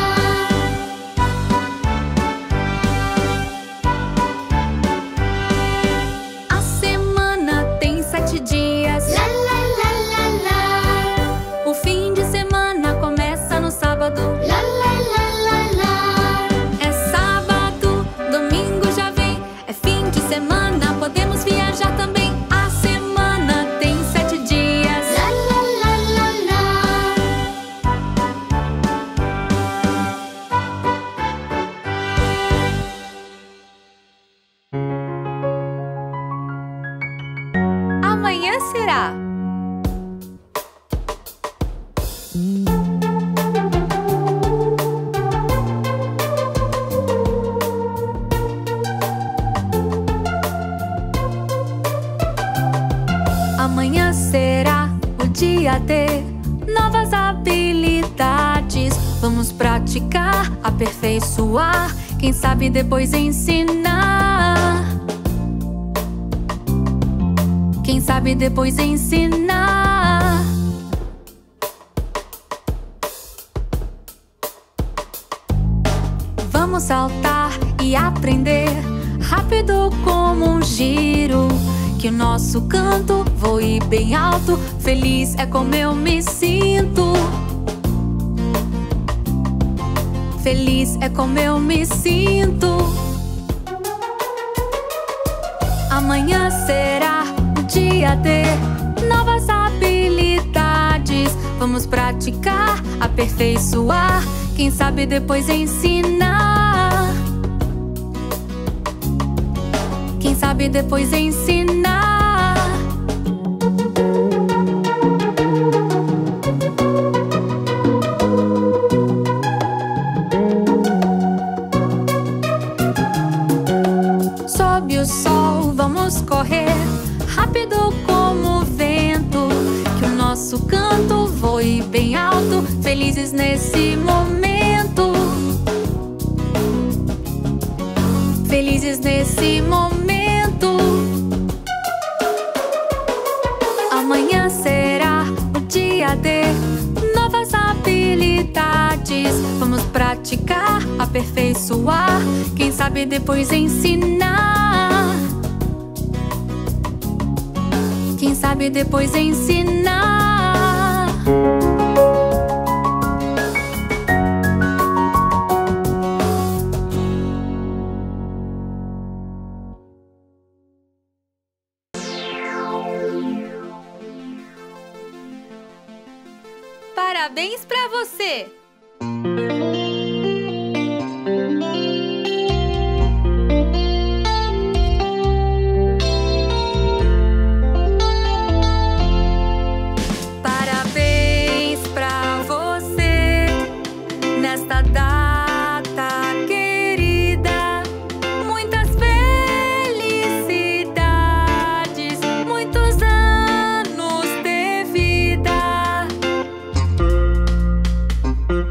A semana tem sete dias. La la la la la. O fim de semana começa no sábado. La la la la la. É sábado, domingo já vem. É fim de semana, podemos viajar também. A semana tem sete dias. La la la la la. Amanhã será. Amanhã será o dia de novas habilidades. Vamos praticar, aperfeiçoar. Quem sabe depois ensinar. Quem sabe depois ensinar. Vamos saltar e aprender rápido como um giro. Que o nosso canto voe bem alto. Feliz é como eu me sinto. Feliz é como eu me sinto. Amanhã será o dia de novas habilidades. Vamos praticar, aperfeiçoar. Quem sabe depois ensinar. Quem sabe depois ensinar. Sob o sol vamos correr, rápido como o vento. Que o nosso canto voe bem alto. Felizes nesse momento. Felizes nesse momento. Amanhã será o dia de novas habilidades. Vamos praticar, aperfeiçoar. Quem sabe depois ensinar. Quem sabe depois ensinar. Parabéns pra você! Parabéns pra você nesta data querida. Muitas felicidades, muitos anos de vida.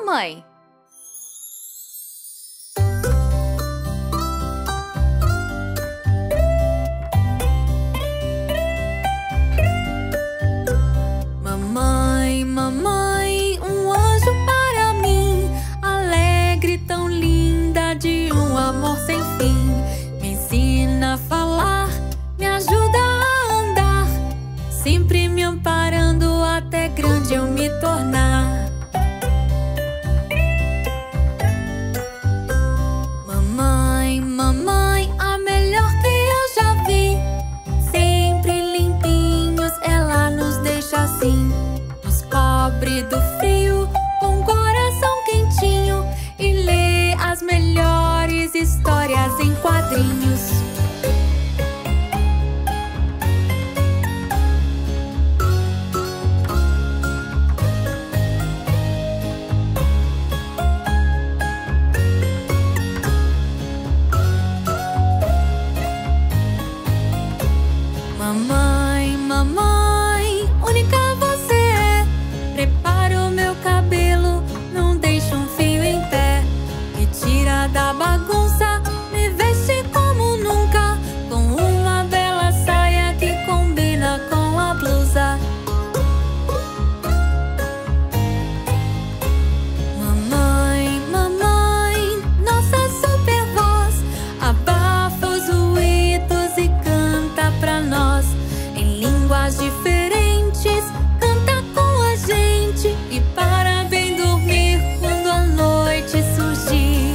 mamãe. Mamãe, mamãe, um anjo para mim, alegre, tão linda, de um amor sem fim. Me ensina a falar, me ajuda a andar, sempre me amparando até grande eu me tornar. Mamãe, mamãe, a melhor que eu já vi, sempre limpinhos, ela nos deixa assim. Nos cobre do frio, com coração quentinho, e lê as melhores histórias em quadrinhos. Mamãe, mamãe, única você é. Prepara o meu cabelo, não deixa um fio em pé. Me tira da bagunça, me veste como nunca, com uma bela saia que combina com a blusa. Mamãe, mamãe, nossa super voz abafa os ruídos e canta pra nós. Em línguas diferentes, canta com a gente, e para bem dormir quando a noite surgir.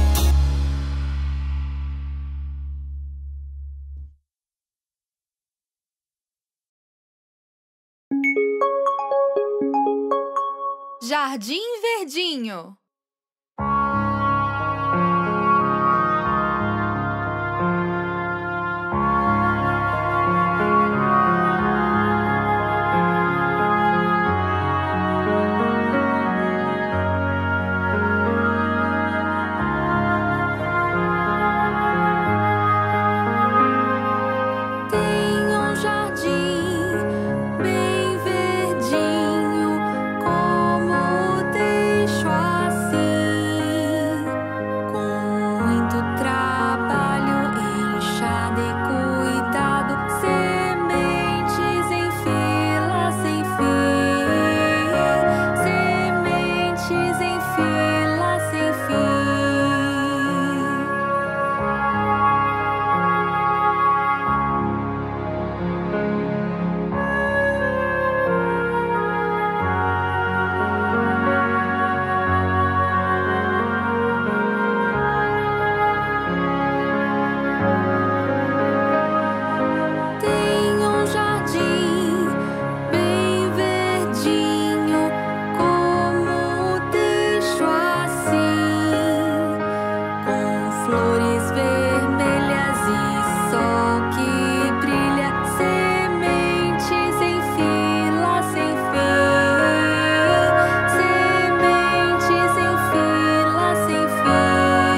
Jardim Verdinho. Tem um jardim bem verdinho, como deixo assim, com muito trabalho, enxada e cuidado, sementes em fila sem fim, sementes em fila sem fim. Tem um jardim bem verdinho, como deixo assim, com flores vermelhas e sol que brilha, sementes em fila sem fim, sementes em fila sem fim.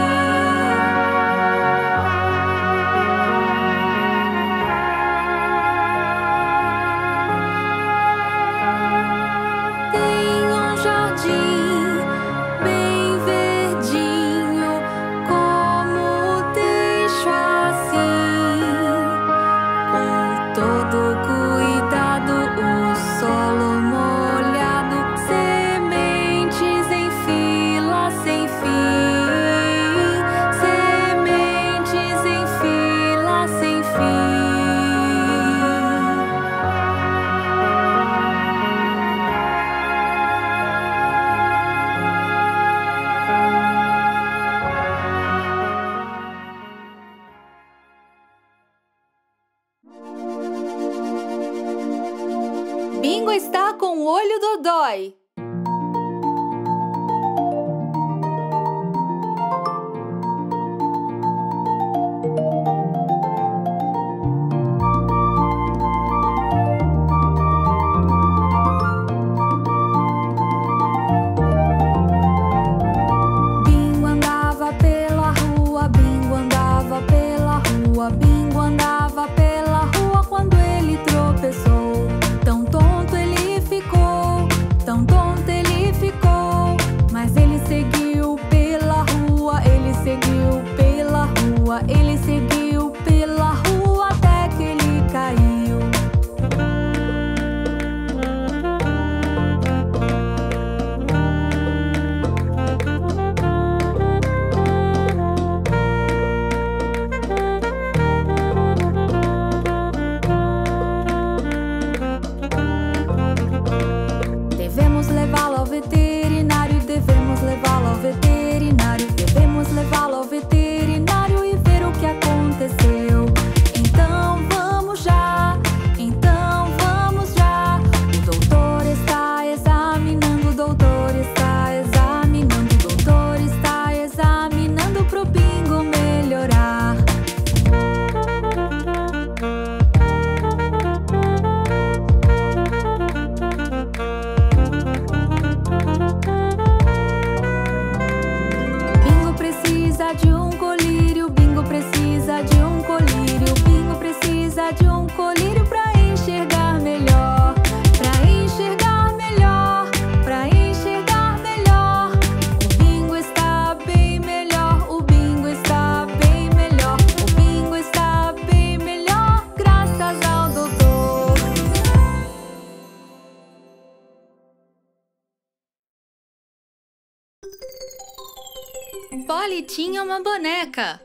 Tem um jardim bem verdinho, como deixo assim, com todo cuidado, o solo molhado, sementes em fila sem fim, sementes em fila sem fim. Bingo está com o olho dodói. Bingo andava pela rua, Bingo andava pela rua, Bingo andava pela rua quando ele tropeçou. Tão tonto ele ficou, tão tonto Polly tinha uma boneca.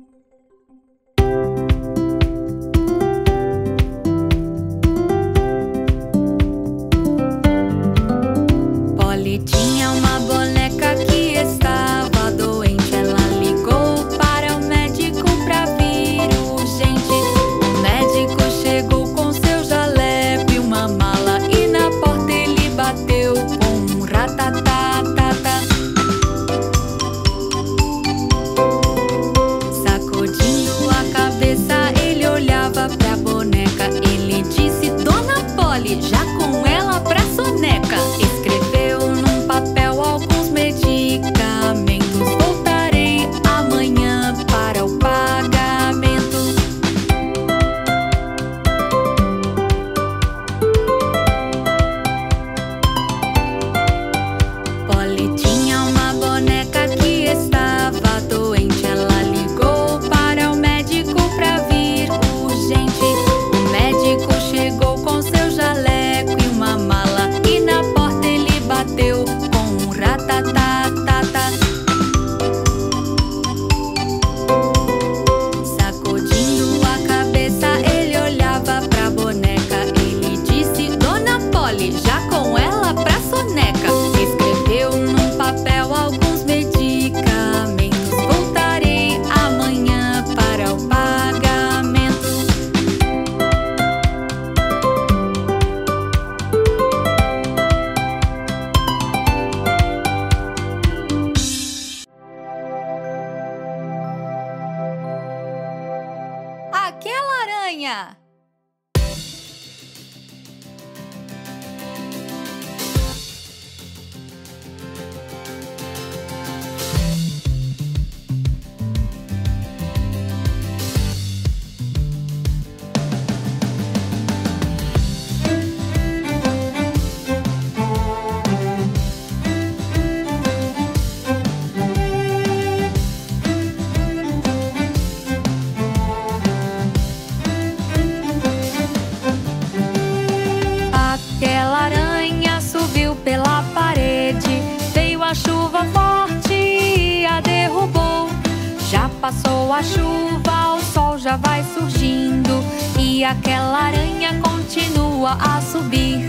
Polly tinha uma boneca que estava doente. Ela ligou para o médico pra vir urgente. O médico chegou com seu jaleco e uma mala, e na porta ele bateu com um ratatatata. Sacudindo a cabeça, ele olhava pra boneca. Ele disse: Dona Polly, já com ela pra soneca. Escreveu num papel alguns medicamentos. Voltarei amanhã para o pagamento. Polly tinha uma boneca que estava doente. Ela ligou para o médico pra vir urgente. O médico chegou com seu jaleco e uma mala, e na porta ele bateu com um ratatatata. Sacudindo a cabeça, ele olhava pra boneca. Ele disse: Dona Polly, já com ela pra soneca. Escreveu num papel alguns medicamentos. Voltarei amanhã para o pagamento. Aquela aranha! Aquela aranha subiu pela parede. Veio a chuva forte e a derrubou. Já passou a chuva, o sol já vai surgindo, e aquela aranha continua a subir.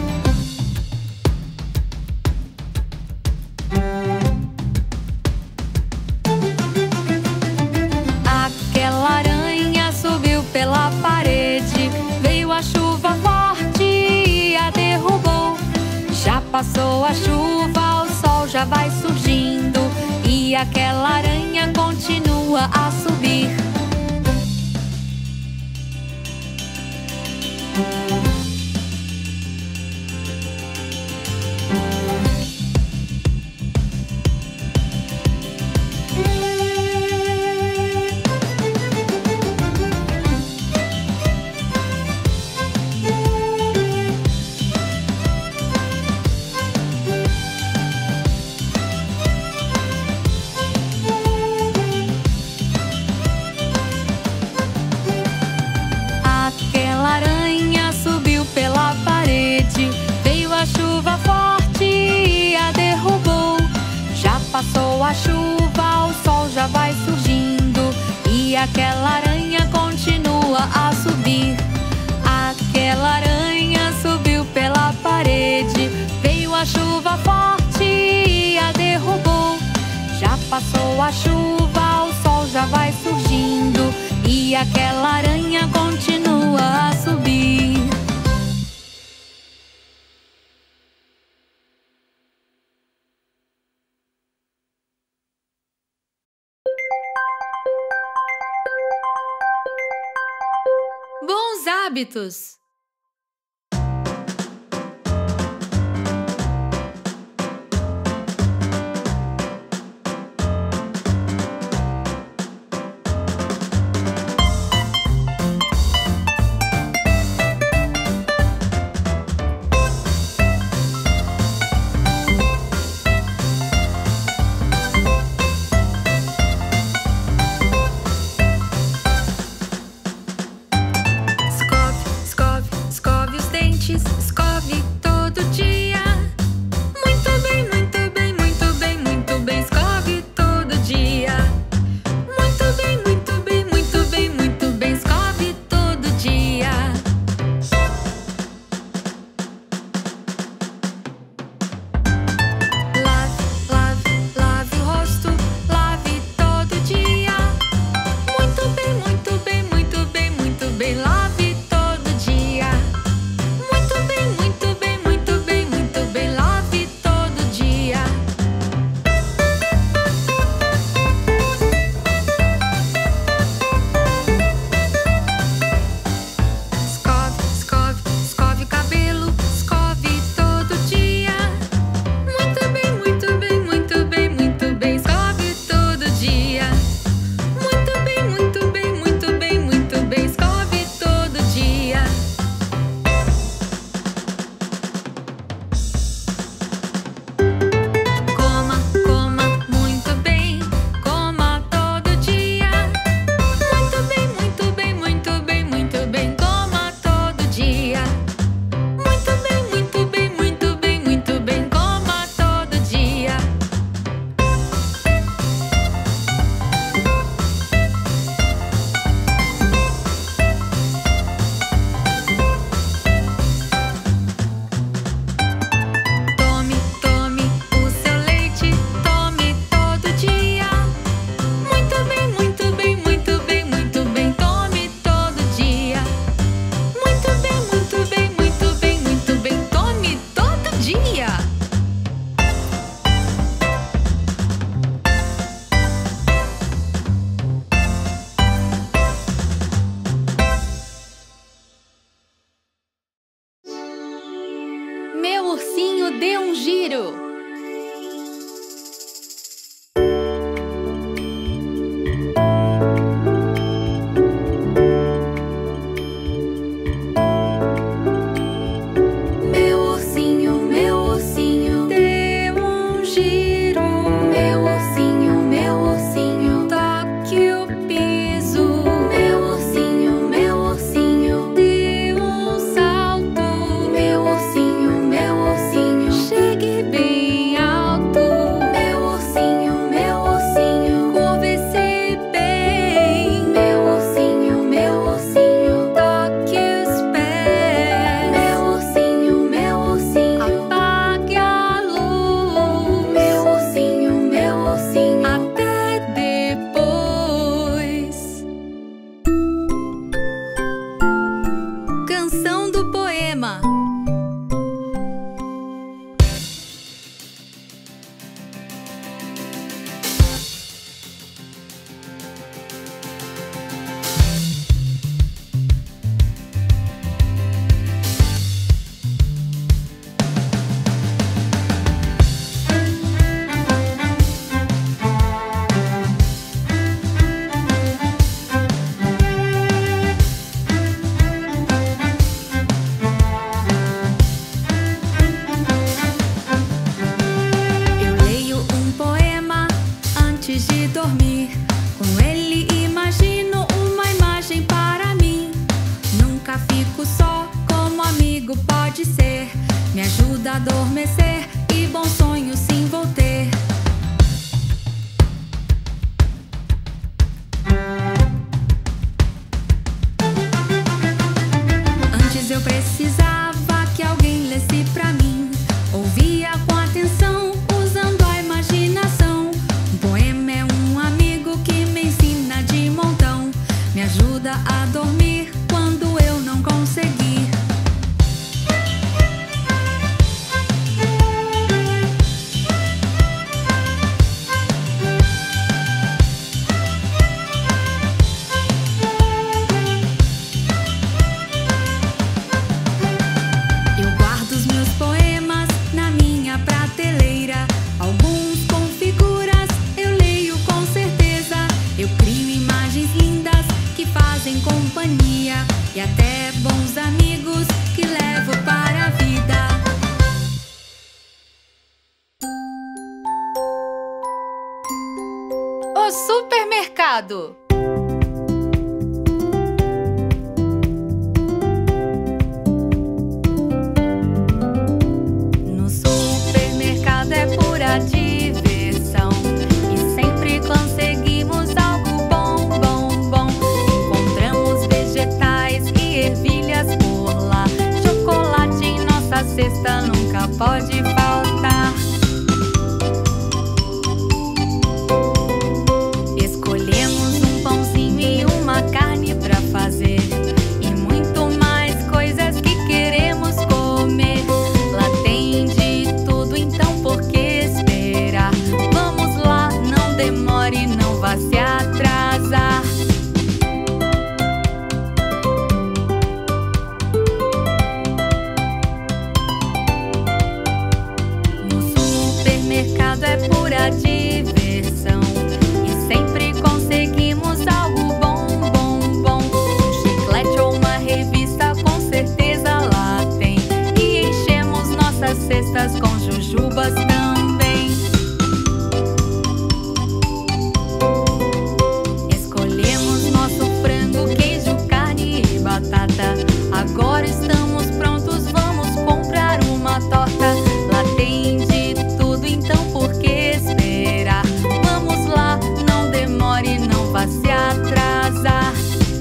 Aquela aranha subiu pela parede. Veio a chuva forte e a derrubou. Já passou a chuva, o sol já vai surgindo, e aquela aranha continua a subir. Aquela aranha subiu pela parede. Veio a chuva forte e a derrubou. Já passou a chuva, o sol já vai surgindo, e aquela aranha continua a subir. Aquela aranha subiu pela parede. Veio a chuva forte e a derrubou. Já passou a chuva, o sol já vai surgindo, e aquela aranha continua a subir. Bons hábitos. Skop, skop, ursinho dê um giro. Supermercado. No supermercado é pura diversão e sempre conseguimos algo bom, bom, bom. Encontramos vegetais e ervilhas por lá. Chocolate em nossa cesta nunca pode faltar. Diversão e sempre conseguimos algo bom, bom, bom. Um chiclete ou uma revista com certeza lá tem. E enchemos nossas cestas com jujubas também. Escolhemos nosso frango, queijo, carne e batata. Agora estamos prontos, vamos comprar uma torta. Lá tem de tudo, então por que esperar? Vamos lá, não demore, não vá se atrasar.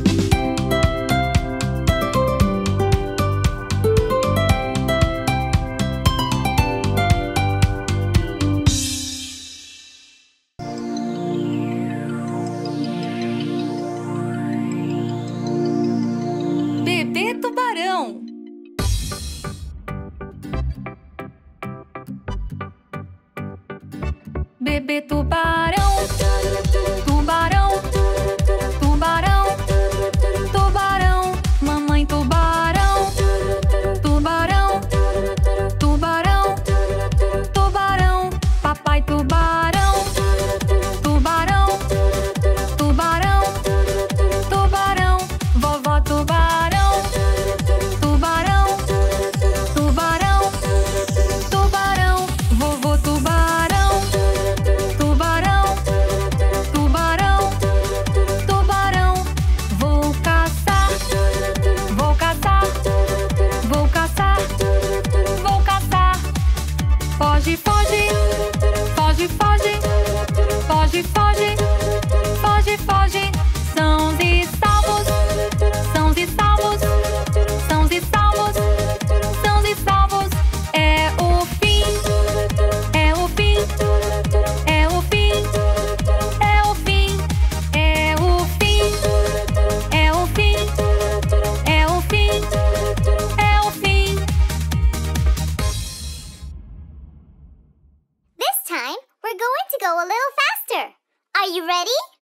Bebê tubarão. Bebê tubarão, tubarão, tubarão, tubarão, mamãe tubarão, tubarão, tubarão. Foge, foge, foge, foge, foge, foge, foge, foge. Sãos e salvos, sãos e salvos, sãos e salvos, sãos e salvos. É o fim, é o fim, é o fim, é o fim, é o fim, é o fim, é o fim, é o fim. This time, we're going to go a little faster. Are you ready?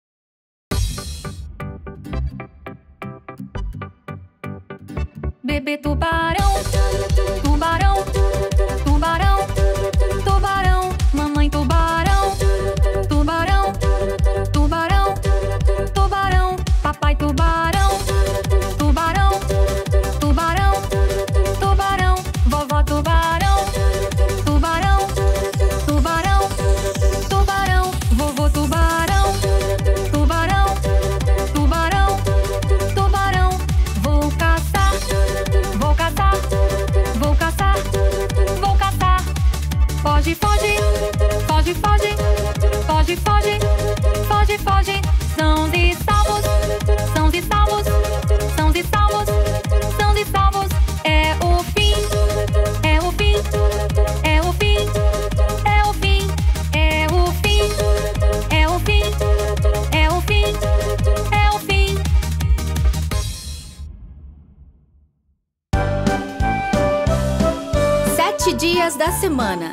Bebê tubarão, tubarão, tubarão, tubarão. Mamãe tubarão, tubarão, tubarão, tubarão. Papai tubarão, tubarão, tubarão, tubarão. Vovó tubarão, tubarão, tubarão, tubarão. Vovô tubarão, tubarão, tubarão, tubarão. Vou caçar, vou caçar, vou caçar, vou caçar. Foge, foge, foge, foge, foge, foge, foge, foge. Sãos e salvos, sãos e salvos, sãos e salvos, sãos e salvos. É o fim, é o fim, é o fim, é o fim, é o fim, é o fim, é o fim, é o fim. Sete dias da semana.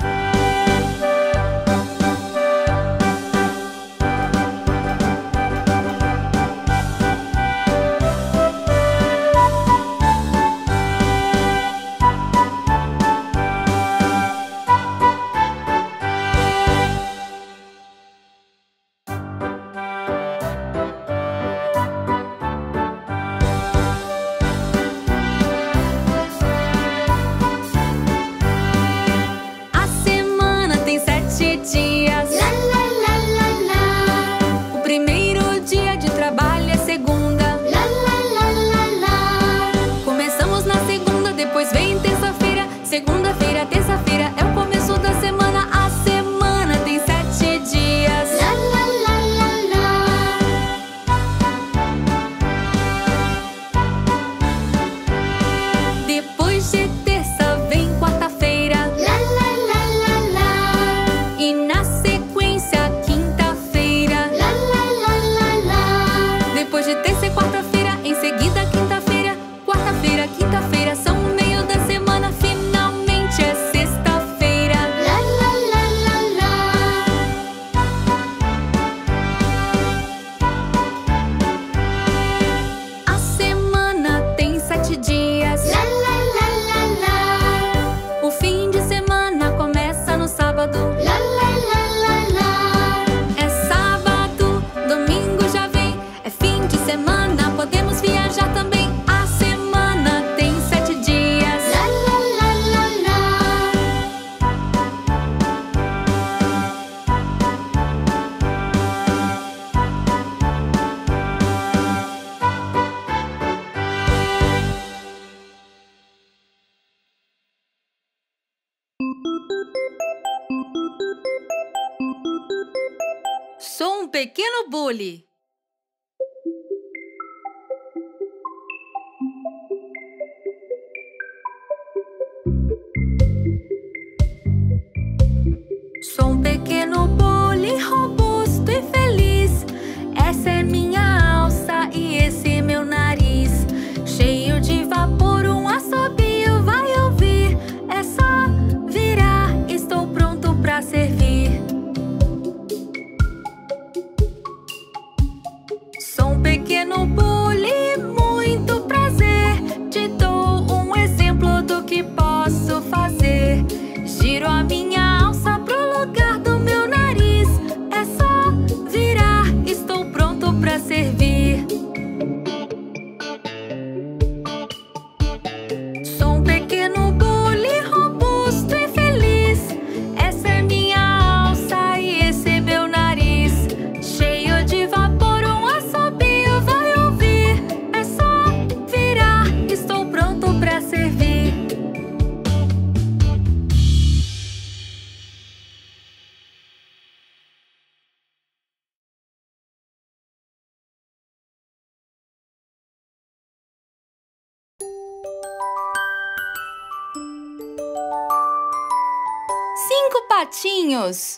A semana tem sete dias. La la la la la. O primeiro dia de trabalho é segunda. La la la la la. Começamos na segunda, depois vem terça-feira. Segunda-feira, terça-feira é o começo da semana. A semana tem sete dias. La la la la la. Depois de terça vem quarta-feira. La la la la la. E na sequência, quinta-feira. La la la la la. Depois de terça e quarta-feira, em seguida quinta-feira. Quarta-feira, quinta-feira são o meio da semana. Finalmente é sexta-feira. La la la la la. A semana tem sete dias. La la la la la. O fim de semana começa no sábado. La la la la la. É sábado, domingo já vem. É fim de semana, podemos viajar também. A semana tem sete dias. La la la la la. Sou um pequeno bully. Sou um pequeno bully, robusto e feliz. Essa é minha alça e esse meu nariz. Cheio de vapor, um assobio vai ouvir. É só virar, estou pronto pra servir. Cinco patinhos.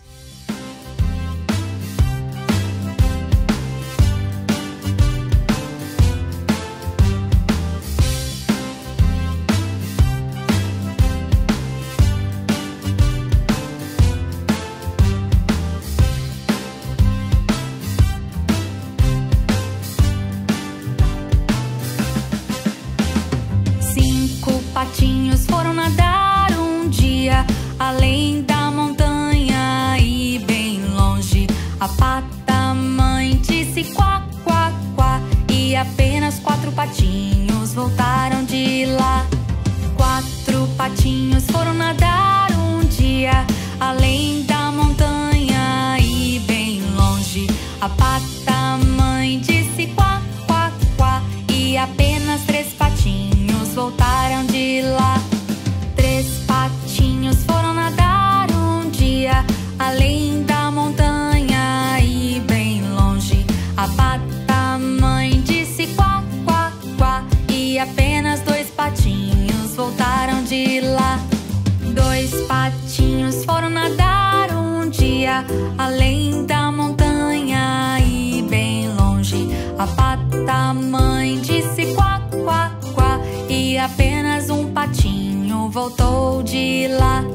Patinhos foram nadar um dia além da montanha e bem longe. A pata mãe disse quá, quá, quá, e apenas quatro patinhos voltaram de lá. Quatro patinhos foram nadar um dia além da montanha e bem longe. A pata mãe disse quá, quá, quá, e apenas três patinhos voltaram de lá. Três patinhos foram nadar um dia além da montanha e bem longe. A pata mãe disse quá, quá, quá, e apenas dois patinhos voltaram de lá. Dois patinhos foram nadar um dia além da montanha e bem longe. A pata mãe disse quá, quá, quá, e apenas um patinho voltou de lá.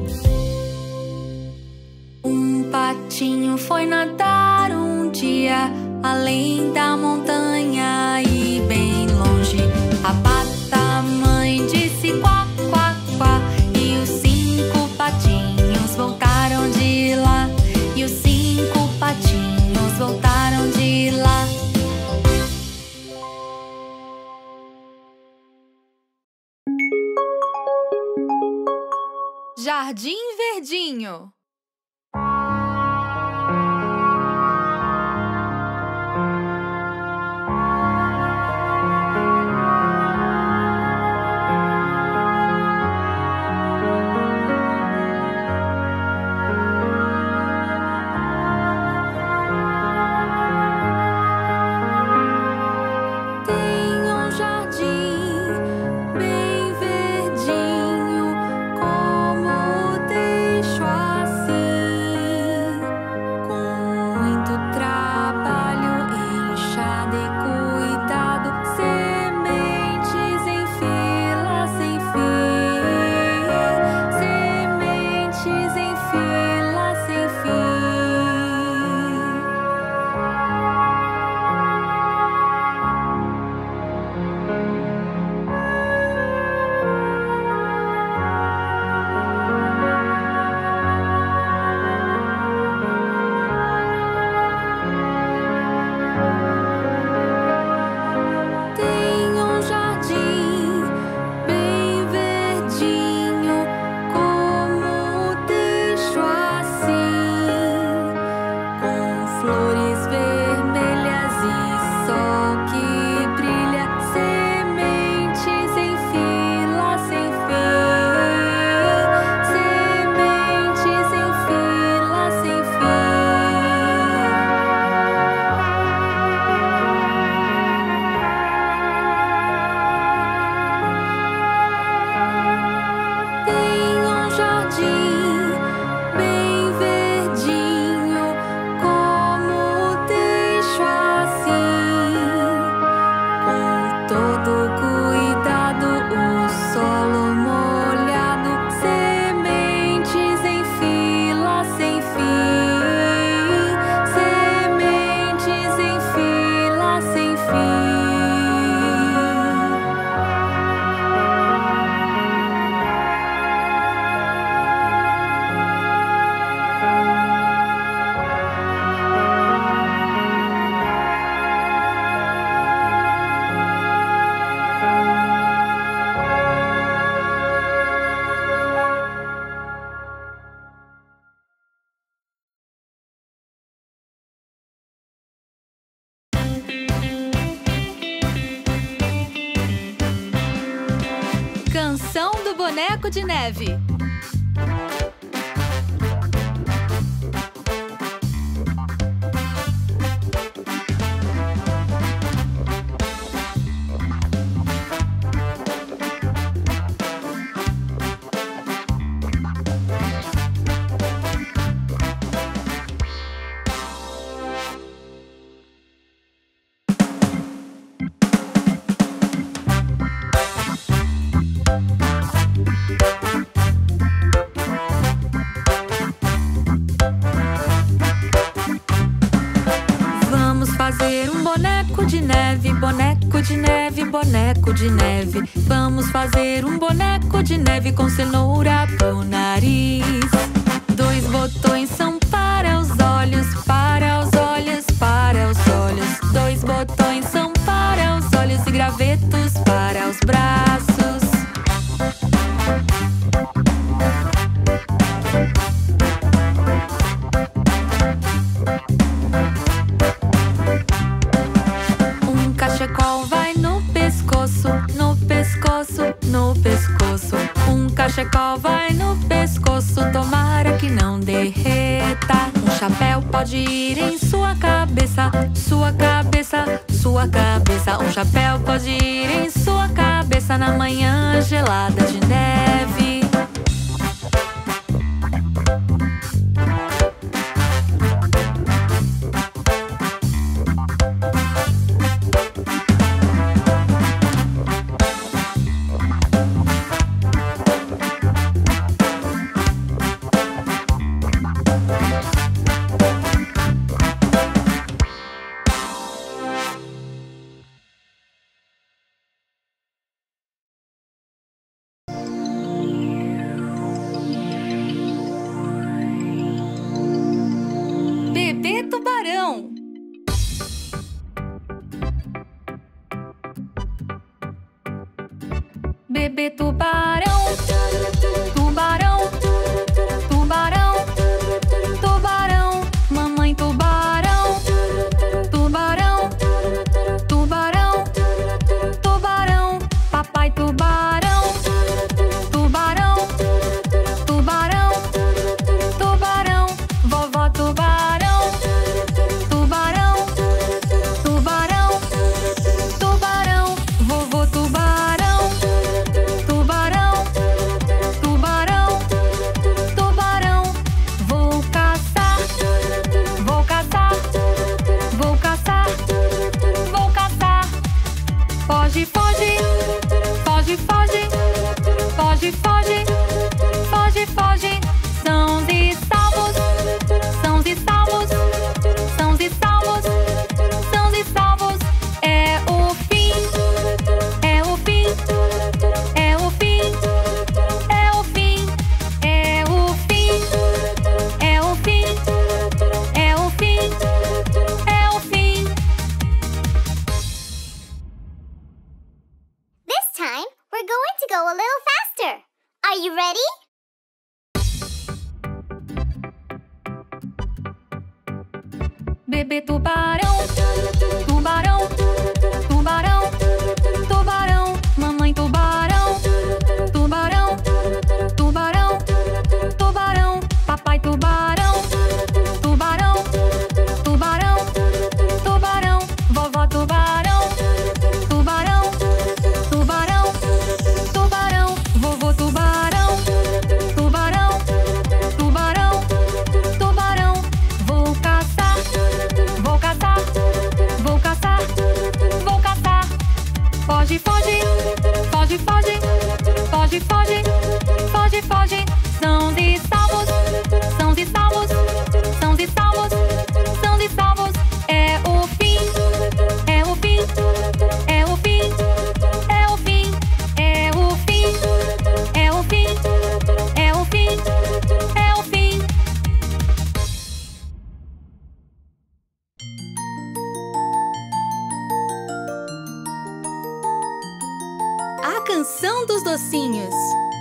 Um patinho foi nadar um dia além da montanha e bem longe. A pata mãe disse quá, quá, quá, e os cinco patinhos voltaram de lá. E os cinco patinhos voltaram de lá. Jardim Verdinho. Canção do Boneco de Neve. boneco de neve, boneco de neve. Vamos fazer um boneco de neve com cenoura pro nariz. Dois botões são para os olhos, para os olhos, para os olhos. Dois botões são para os olhos e gravetos para os braços. Um cachecol vai no pescoço, no pescoço, no pescoço. Um cachecol vai no pescoço, tomara que não derreta. Um chapéu pode ir em sua cabeça, sua cabeça, sua cabeça. Um chapéu pode ir em sua cabeça na manhã gelada de neve. Bebê tubarão. Bebê tubarão, tubarão, tubarão, tubarão. Mamãe tubarão, tubarão, tubarão, tubarão. Papai tubarão, tubarão, tubarão, tubarão. Vovó tubarão, tubarão, tubarão, tubarão. Vovô tubarão, tubarão, tubarão, tubarão. Vou caçar, vou caçar, vou caçar, vou caçar. Foge, foge, foge, foge, foge, foge, foge, foge. Sãos e salvos, sãos e salvos, sãos e salvos, sãos e salvos. É o fim, é o fim, é o fim, é o fim, é o fim, é o fim, é o fim, é o fim. This time, we're going to go a little faster. Are you ready? Bebê tubarão, tubarão, tubarão, tubarão. Mamãe tubarão, tubarão, tubarão, tubarão. Papai tubarão, tubarão, tubarão, tubarão. Vovó tubarão, tubarão, tubarão, tubarão. Vovô tubarão, tubarão, tubarão, tubarão. Vou caçar, vou caçar, vou caçar, vou caçar. Foge, foge, foge, foge, foge, foge, foge, foge. Sãos e salvos, sãos e salvos, sãos e salvos, sãos e salvos. É o fim, é o fim, é o fim, é o fim, é o fim, é o fim, é o fim, é o fim. A canção dos docinhos.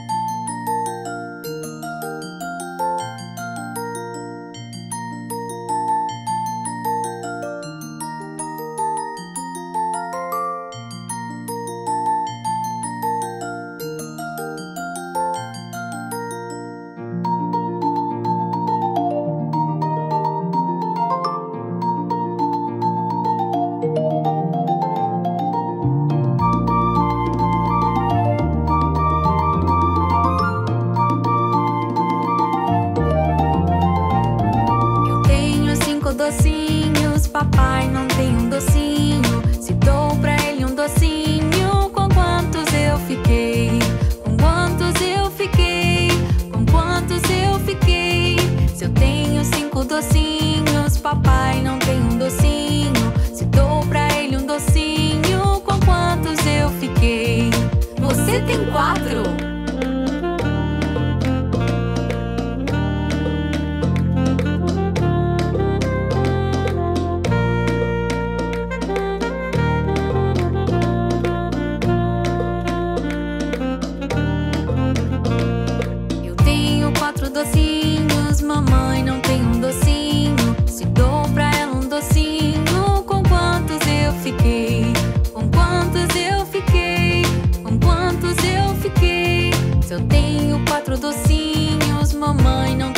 papai não tem um docinho. Se dou pra ele um docinho, com quantos eu fiquei? Com quantos eu fiquei? Com quantos eu fiquei? Se eu tenho cinco docinhos, papai não tem um docinho. Se dou pra ele um docinho, com quantos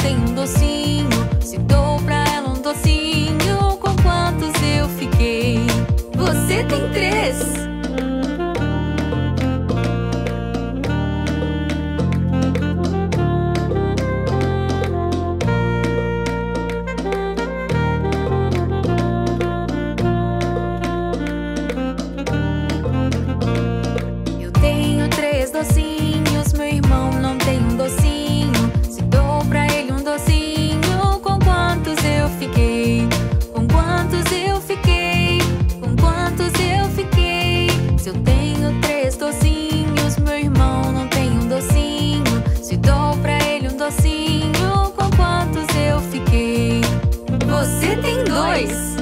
tem um docinho. Se dou pra ela um docinho, com quantos eu fiquei? Você tem três. Eu tenho três docinhos, meu irmão não tem um docinho. Se dou pra ele um docinho, com quantos eu fiquei? Com quantos eu fiquei? Com quantos eu fiquei? Se eu tenho três docinhos, meu irmão não tem um docinho. Se dou pra ele um docinho, com quantos eu fiquei? Você tem dois.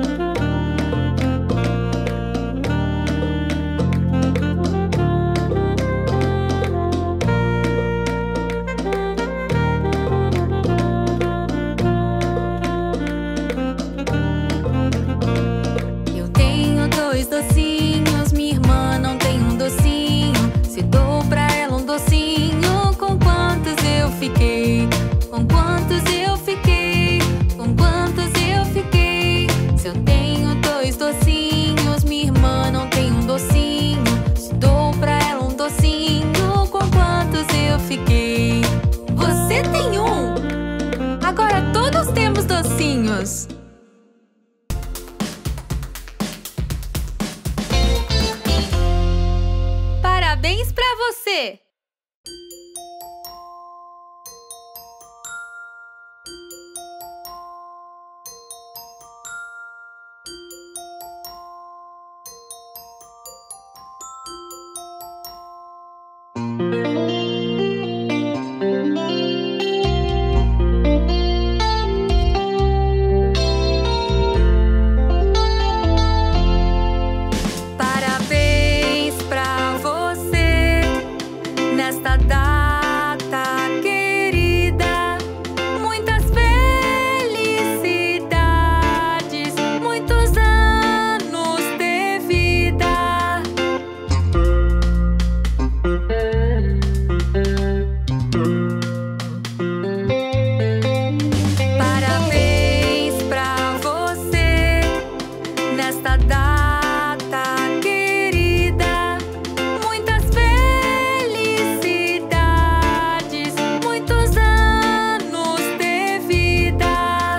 Eu tenho dois docinhos, minha irmã não tem um docinho. Se dou pra ela um docinho, com quantos eu fiquei? Com quantos eu fiquei? Com quantos eu fiquei? Se eu tenho dois docinhos, minha irmã não tem um docinho. Se dou pra ela um docinho, com quantos eu fiquei? Você tem um! Agora todos temos docinhos. Parabéns pra você! Parabéns pra você nesta data querida. Muitas felicidades, muitos anos de vida. Parabéns pra você nesta data querida. Muitas felicidades, muitos anos de vida.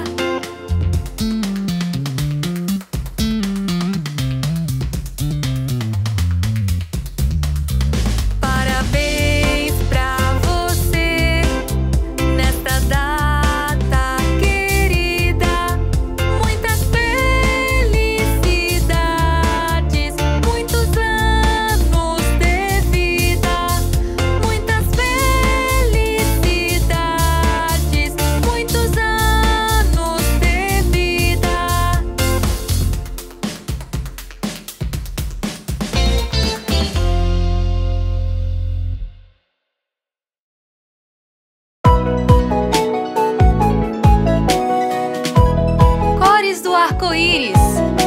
Parabéns pra você nesta data querida. Muitas felicidades, muitos anos de vida. Muitas felicidades, muitos anos de vida. Cores do arco-íris.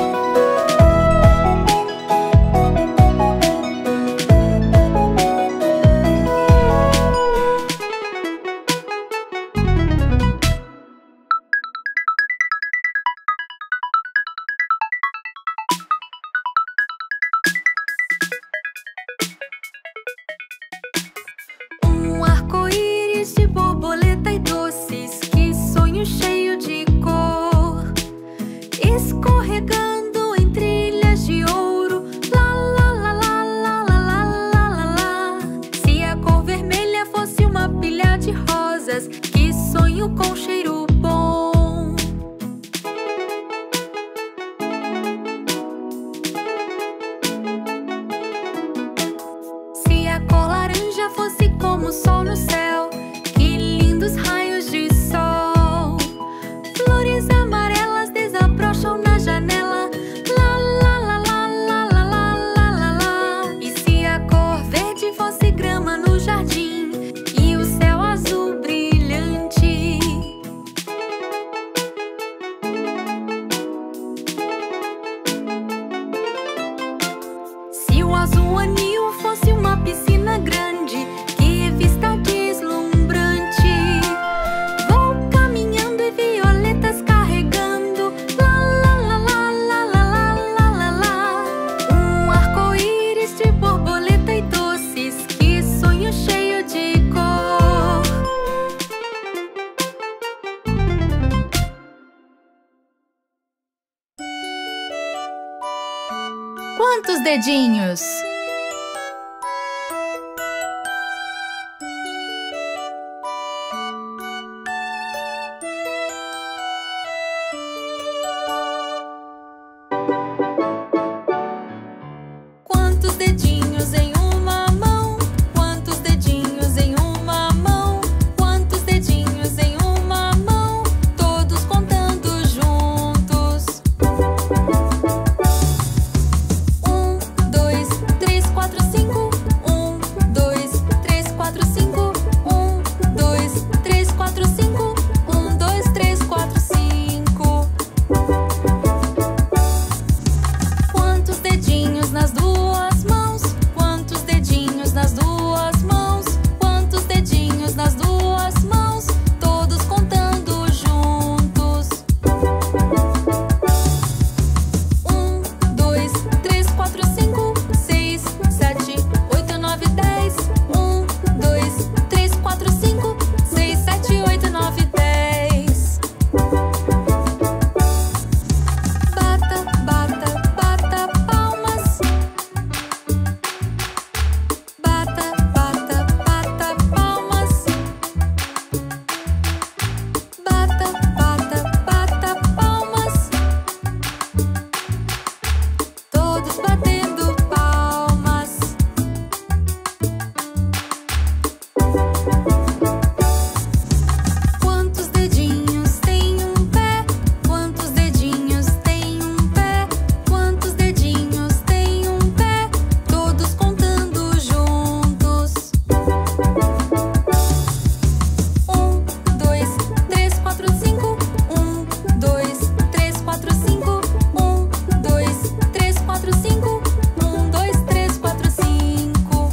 Um arco-íris de borboleta e doces, que sonho cheio de cor, escorregando em trilhas de ouro. Lá, lá, lá, lá, lá, lá, lá, lá, lá, lá. Se a cor vermelha fosse uma pilha de rosas, que sonho com cheiro bom. Se a cor laranja fosse como o sol no céu, que lindos raios de sol. Flores amarelas desabrocham na janela. Lá, lá, lá, lá, lá, lá, lá, lá, lá, lá. E se a cor verde fosse grama no jardim, e o céu azul brilhante? Quantos dedinhos? Quantos dedinhos em uma mão? Quantos dedinhos em uma mão? Quantos dedinhos em uma mão? Todos contando juntos. Um, dois, três, quatro, cinco. Um, dois, três, quatro, cinco. Um, dois, três, quatro, cinco. Um, dois, três, quatro, cinco. Quantos dedinhos nas duas mãos? Quantos dedinhos nas duas mãos? Quantos dedinhos nas duas mãos? Todos contando juntos. Um, dois, três, quatro, cinco, seis, sete, oito, nove, dez. Um, dois, três, quatro, cinco, seis, sete, oito, nove, dez. Bata, bata, bata palmas. Bata, bata, bata palmas. Bata, bata, bata palmas. Todos batendo palmas. Quantos dedinhos tem um pé? Quantos dedinhos tem um pé? Quantos dedinhos tem um pé? Todos contando juntos. Um, dois, três, quatro, cinco. Um, dois, três, quatro, cinco. Um, dois, três, quatro, cinco. Um, dois, três, quatro, cinco.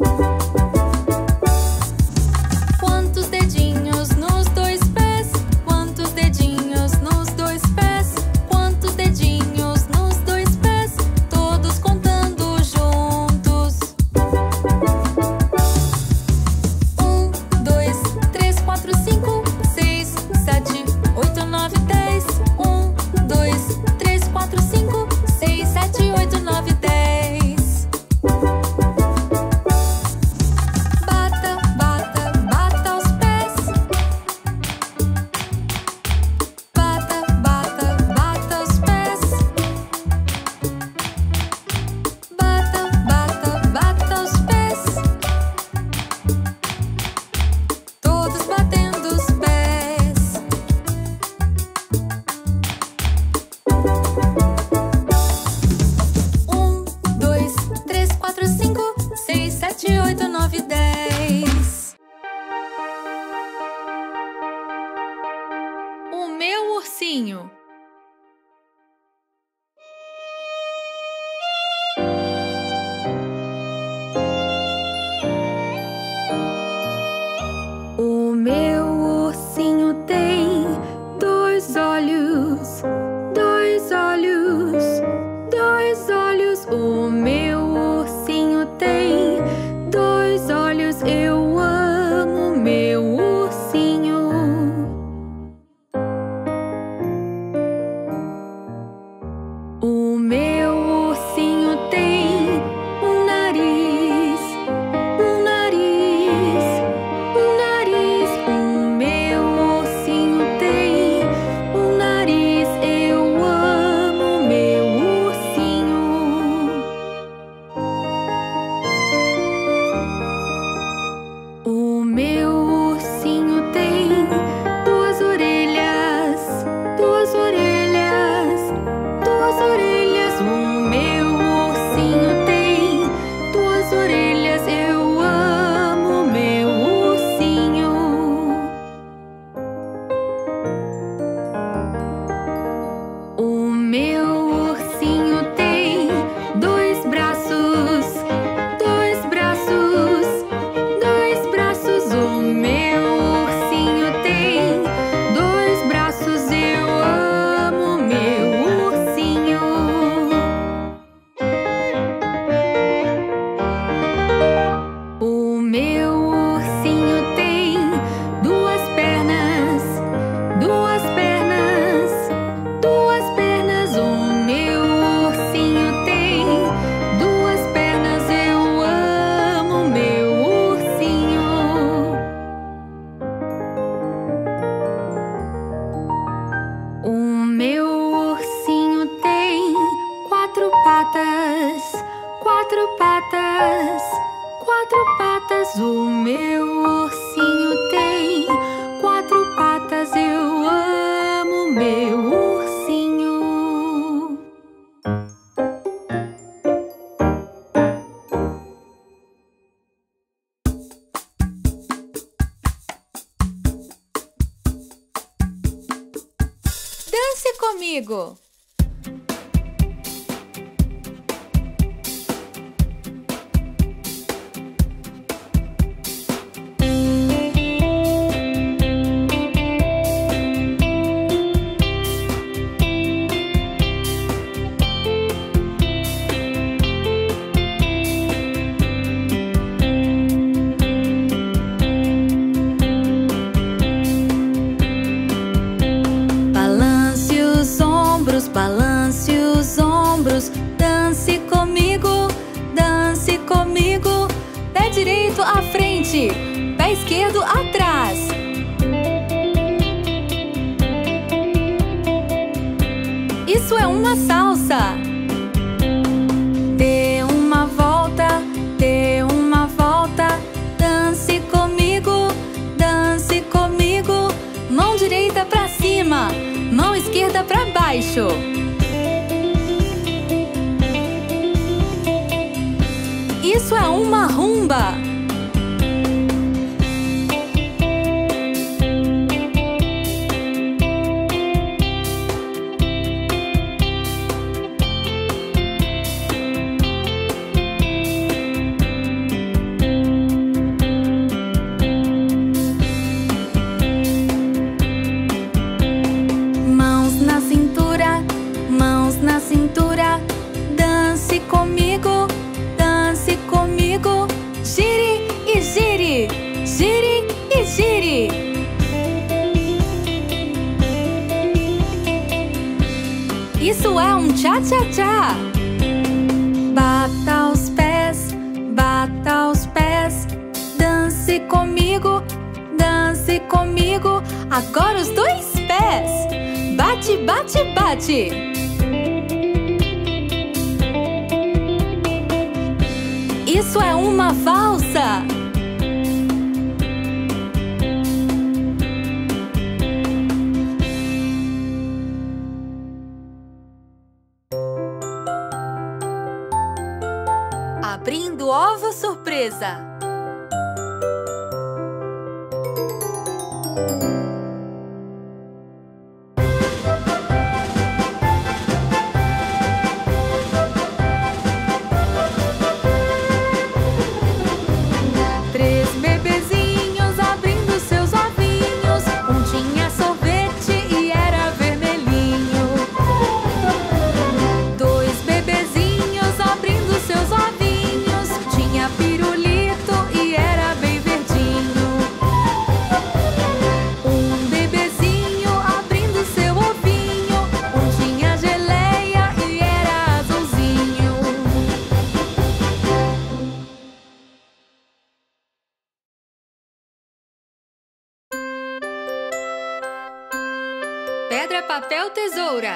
Quantos dedinhos nos dois pés? Quantos dedinhos nos dois pés? Quantos dedinhos nos dois pés? Todos contando juntos. Um, dois, três, quatro, cinco, seis, sete, oito, nove, dez. Um, dois, três, quatro, cinco, seis, sete, oito, nove, dez. Bata, bata, bata os pés. Bata, bata, bata os pés. Bata, bata, bata os pés. Todos batendo os pés. Um, dois, três, quatro, cinco, seis, sete, oito, nove, dez. O meu ursinho. O meu ursinho tem dois olhos, dois olhos, dois olhos. O meu ursinho tem dois olhos. Eu amo meu ursinho. O meu ursinho tem um nariz, um nariz, um nariz. O meu ursinho tem um nariz. Eu amo meu ursinho. O meu ursinho tem duas orelhas, duas orelhas, duas orelhas. O meu ursinho tem duas orelhas. Eu amo meu ursinho. O meu ursinho tem dois braços, dois braços, dois braços. O meu ursinho tem dois braços. Eu amo meu ursinho. O meu ursinho tem duas pernas, duas patas, quatro patas o meu ursinho tem. Quatro patas, eu amo meu ursinho. Dance comigo! Balance os ombros, dance comigo, dance comigo. Pé direito à frente, pé esquerdo atrás. Isso é uma salsa. Dê uma volta, dê uma volta. Dance comigo, dance comigo. Mão direita pra cima, mão esquerda pra baixo. Isso é uma rumba. Mãos na cintura, mãos na cintura. Dance comigo, dance comigo. Gire e gire, gire e gire. Isso é um tchá-tchá-tchá. Bata os pés, bata os pés. Dance comigo, dance comigo. Agora os dois pés. Bate, bate, bate. Isso é uma valsa. Abrindo ovo surpresa. Pedra, papel, tesoura.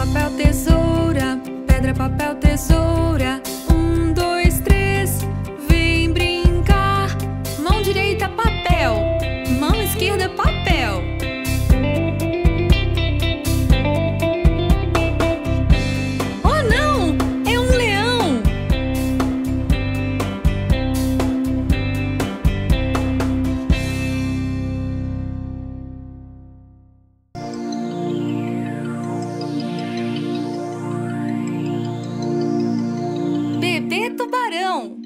papel, tesoura. Pedra, papel, tesoura. Um, dois, três, vem brincar. Mão direita, papel. Mão esquerda, papel. Oh, não! É um leão! Bebê tubarão.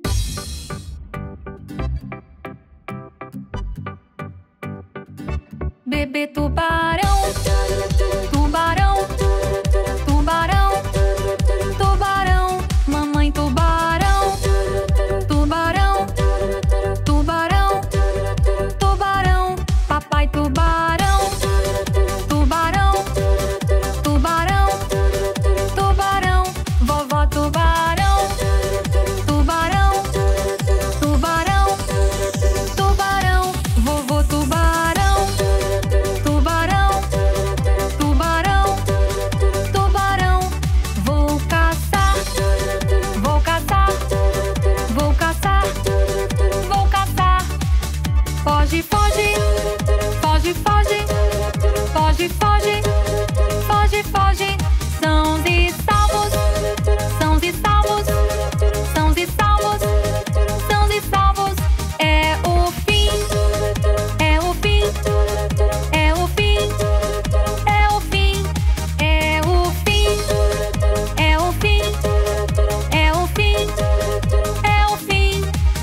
Bebê tubarão, tubarão, tubarão, tubarão, mamãe tubarão, tubarão, tubarão, tubarão, papai tubarão, tubarão, tubarão, tubarão, vovó tubarão, tubarão, tubarão, tubarão, vovô tubarão, tubarão, tubarão, tubarão, vou caçar, vou caçar, vou caçar, vou caçar. Foge, foge, foge, foge, foge, foge, foge, foge. Sãos e salvos, sãos e salvos, sãos e salvos, sãos e salvos. É o fim, é o fim, é o fim, é o fim, é o fim, é o fim, é o fim, é o fim.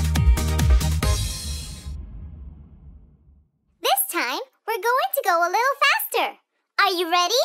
This time, we're going to go a little faster. Are you ready?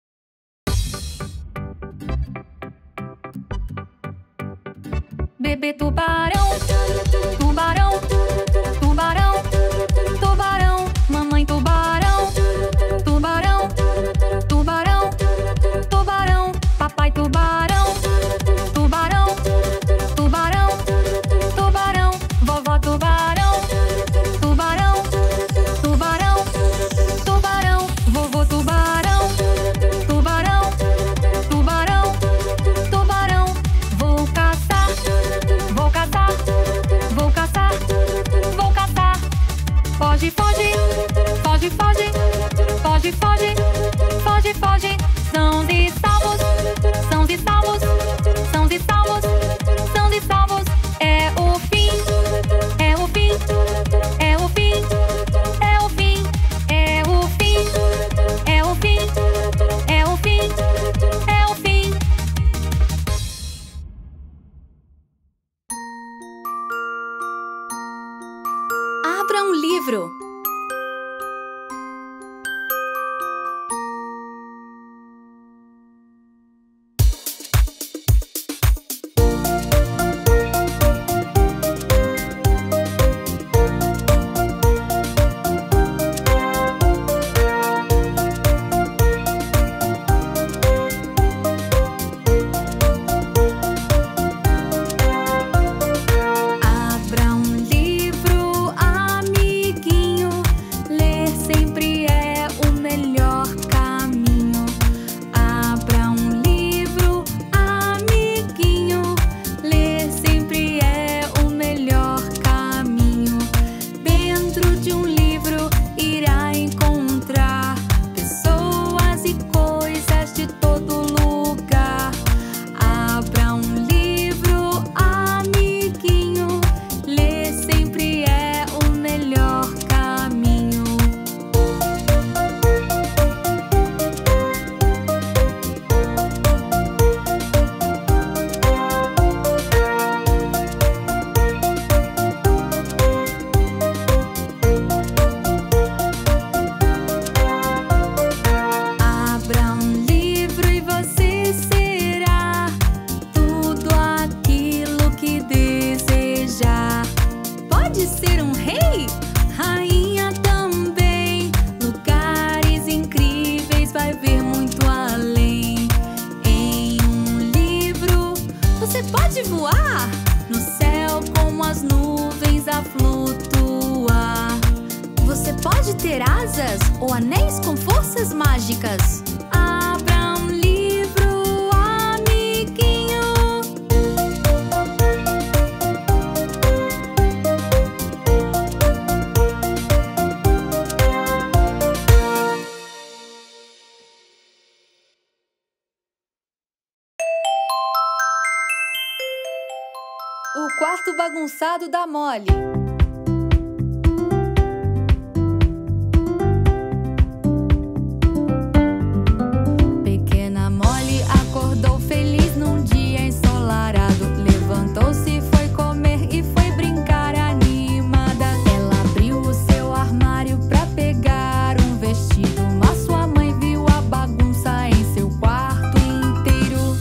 Bebê tubarão, tubarão, tubarão, tubarão, mamãe tubarão, tubarão, tubarão, tubarão, papai tubarão, tubarão, tubarão, tubarão, vovó tubarão, tubarão, tubarão, tubarão, vovô tubarão, tubarão, tubarão, tubarão, vou caçar, vou caçar, vou caçar, vou caçar. Foge, foge, foge, foge, foge, foge, foge, foge. Sãos e salvos, sãos e salvos, sãos e salvos, sãos e salvos. É o fim, é o fim, é o fim, é o fim, é o fim, é o fim, é o fim, é o fim. Abra um livro. Abra um livro, amiguinho. Ler sempre é o melhor caminho. Abra um livro, amiguinho. Ler sempre é o melhor caminho. Dentro de um livro irá encontrar pessoas e coisas de todo lugar. Abra um livro, amiguinho. Ler sempre é o melhor caminho. Abra um livro e você será tudo aquilo que desejar. Pode ser um rei, rainha também. Lugares incríveis, vai ver muito além. Em um livro você pode voar no céu como as nuvens a flutuar. Você pode ter asas ou anéis com forças mágicas. Abra um livro quarto bagunçado da Molly. Pequena Molly acordou feliz num dia ensolarado. Levantou-se, foi comer e foi brincar animada. Ela abriu o seu armário pra pegar um vestido, mas sua mãe viu a bagunça em seu quarto inteiro.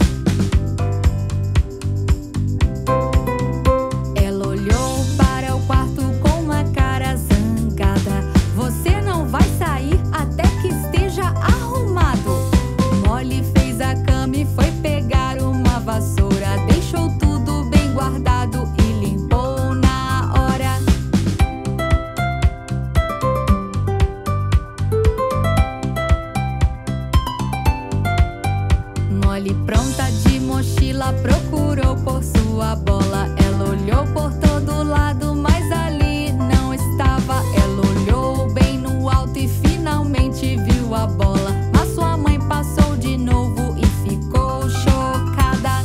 Ela olhou para o quarto com uma cara zangada. Você não vai sair até que esteja arrumado. Molly fez a cama e foi pegar uma vassoura. Deixou tudo bem guardado e limpou na hora. Molly, pronta de mochila, procurou por sua bola. Ela olhou por todo lado, mas ali não estava. Ela olhou bem no alto e finalmente viu a bola. Mas sua mãe passou de novo e ficou chocada.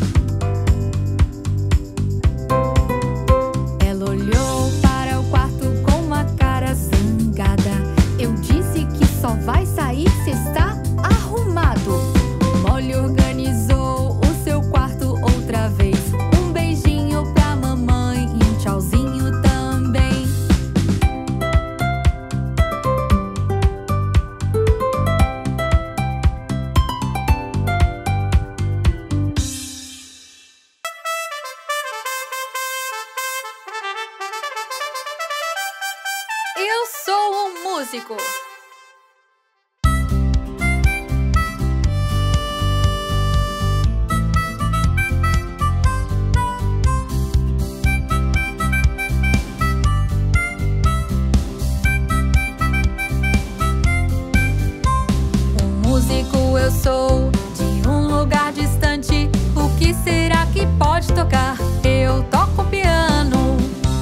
Ela olhou para o quarto com uma cara zangada. Eu disse que só vai sair se está arrumado. Molly organizou o seu quarto outra vez. Um beijinho pra mamãe e um tchauzinho também. Eu sou um músico. Um músico eu sou, de um lugar distante. O que será que pode tocar? Eu toco piano.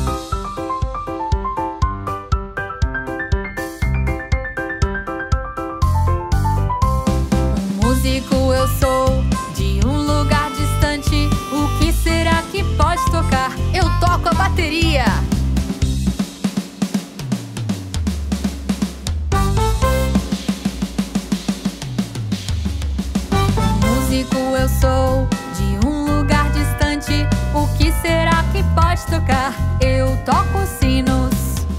Um músico eu sou, de um lugar distante. O que será que pode tocar? Eu toco a bateria. Músico eu sou, de um lugar distante. O que será que pode tocar? Eu toco sinos.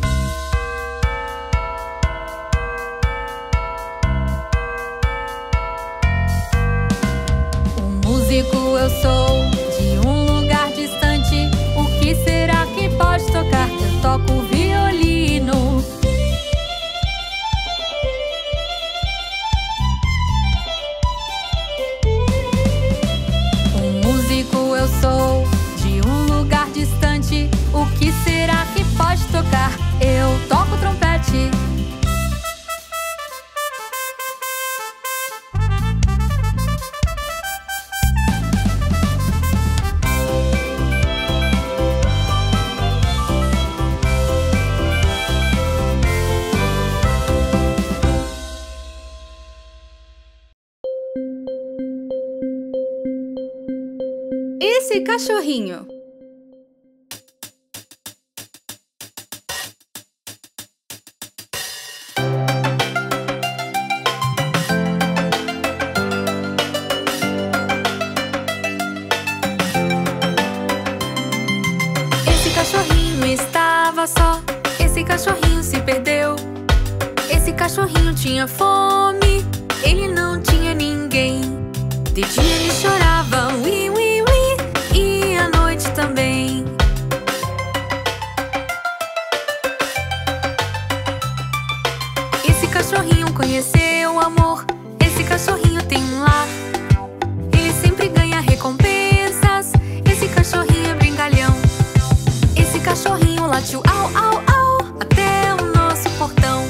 Um músico eu sou, de um lugar distante. O que será que pode tocar? Eu toco violino. Um músico eu sou, de um lugar distante. O que será que pode tocar? Eu toco trompete. Esse cachorrinho. Esse cachorrinho estava só. Esse cachorrinho se perdeu. Esse cachorrinho tinha fome. Ele não tinha ninguém. De dia ele chorava, ui, ui, ui, e à noite também. Esse cachorrinho conheceu o amor. Esse cachorrinho tem um lar. Ele sempre ganha recompensas. Esse cachorrinho é brincalhão. Esse cachorrinho latiu au, au, au até o nosso portão.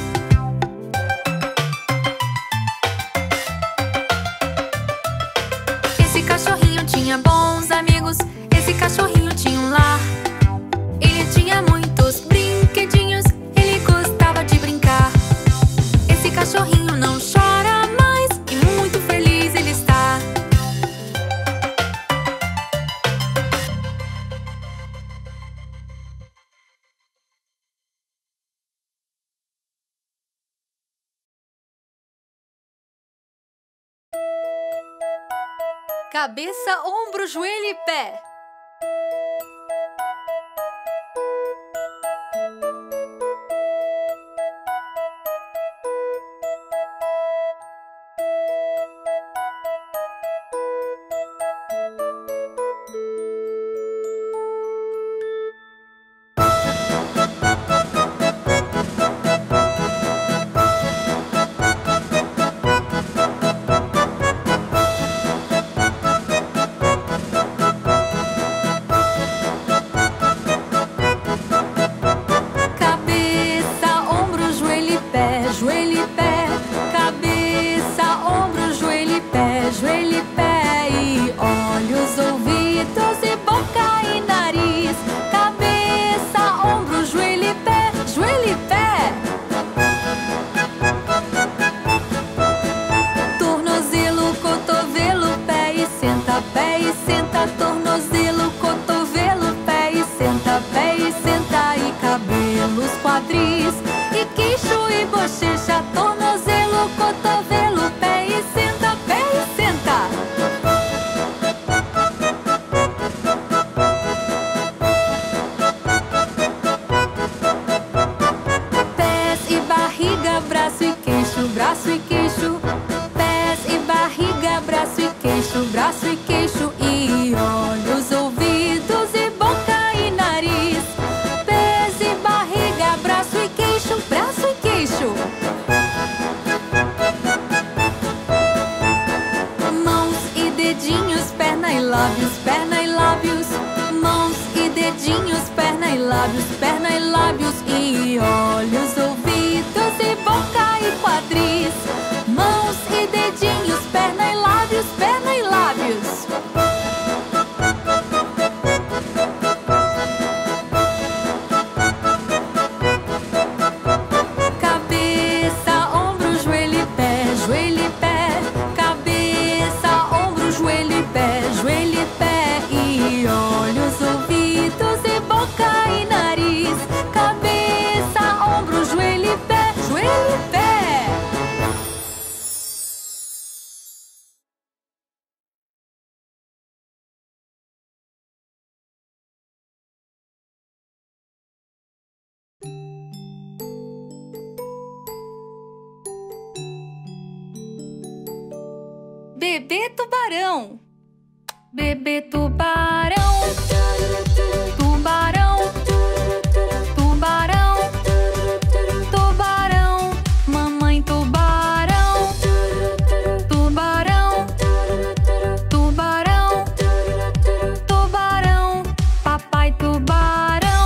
Esse cachorrinho tinha bons amigos. Esse cachorrinho tinha um lar. Ele tinha muitos brinquedinhos. Ele gostava de brincar. Esse cachorrinho não chora mais e muito feliz ele está. Cabeça, ombro, joelho e pé. Bebê tubarão. Bebê tubarão. Tubarão. Tubarão. Tubarão. Mamãe tubarão. Tubarão. Tubarão. Tubarão. Papai tubarão.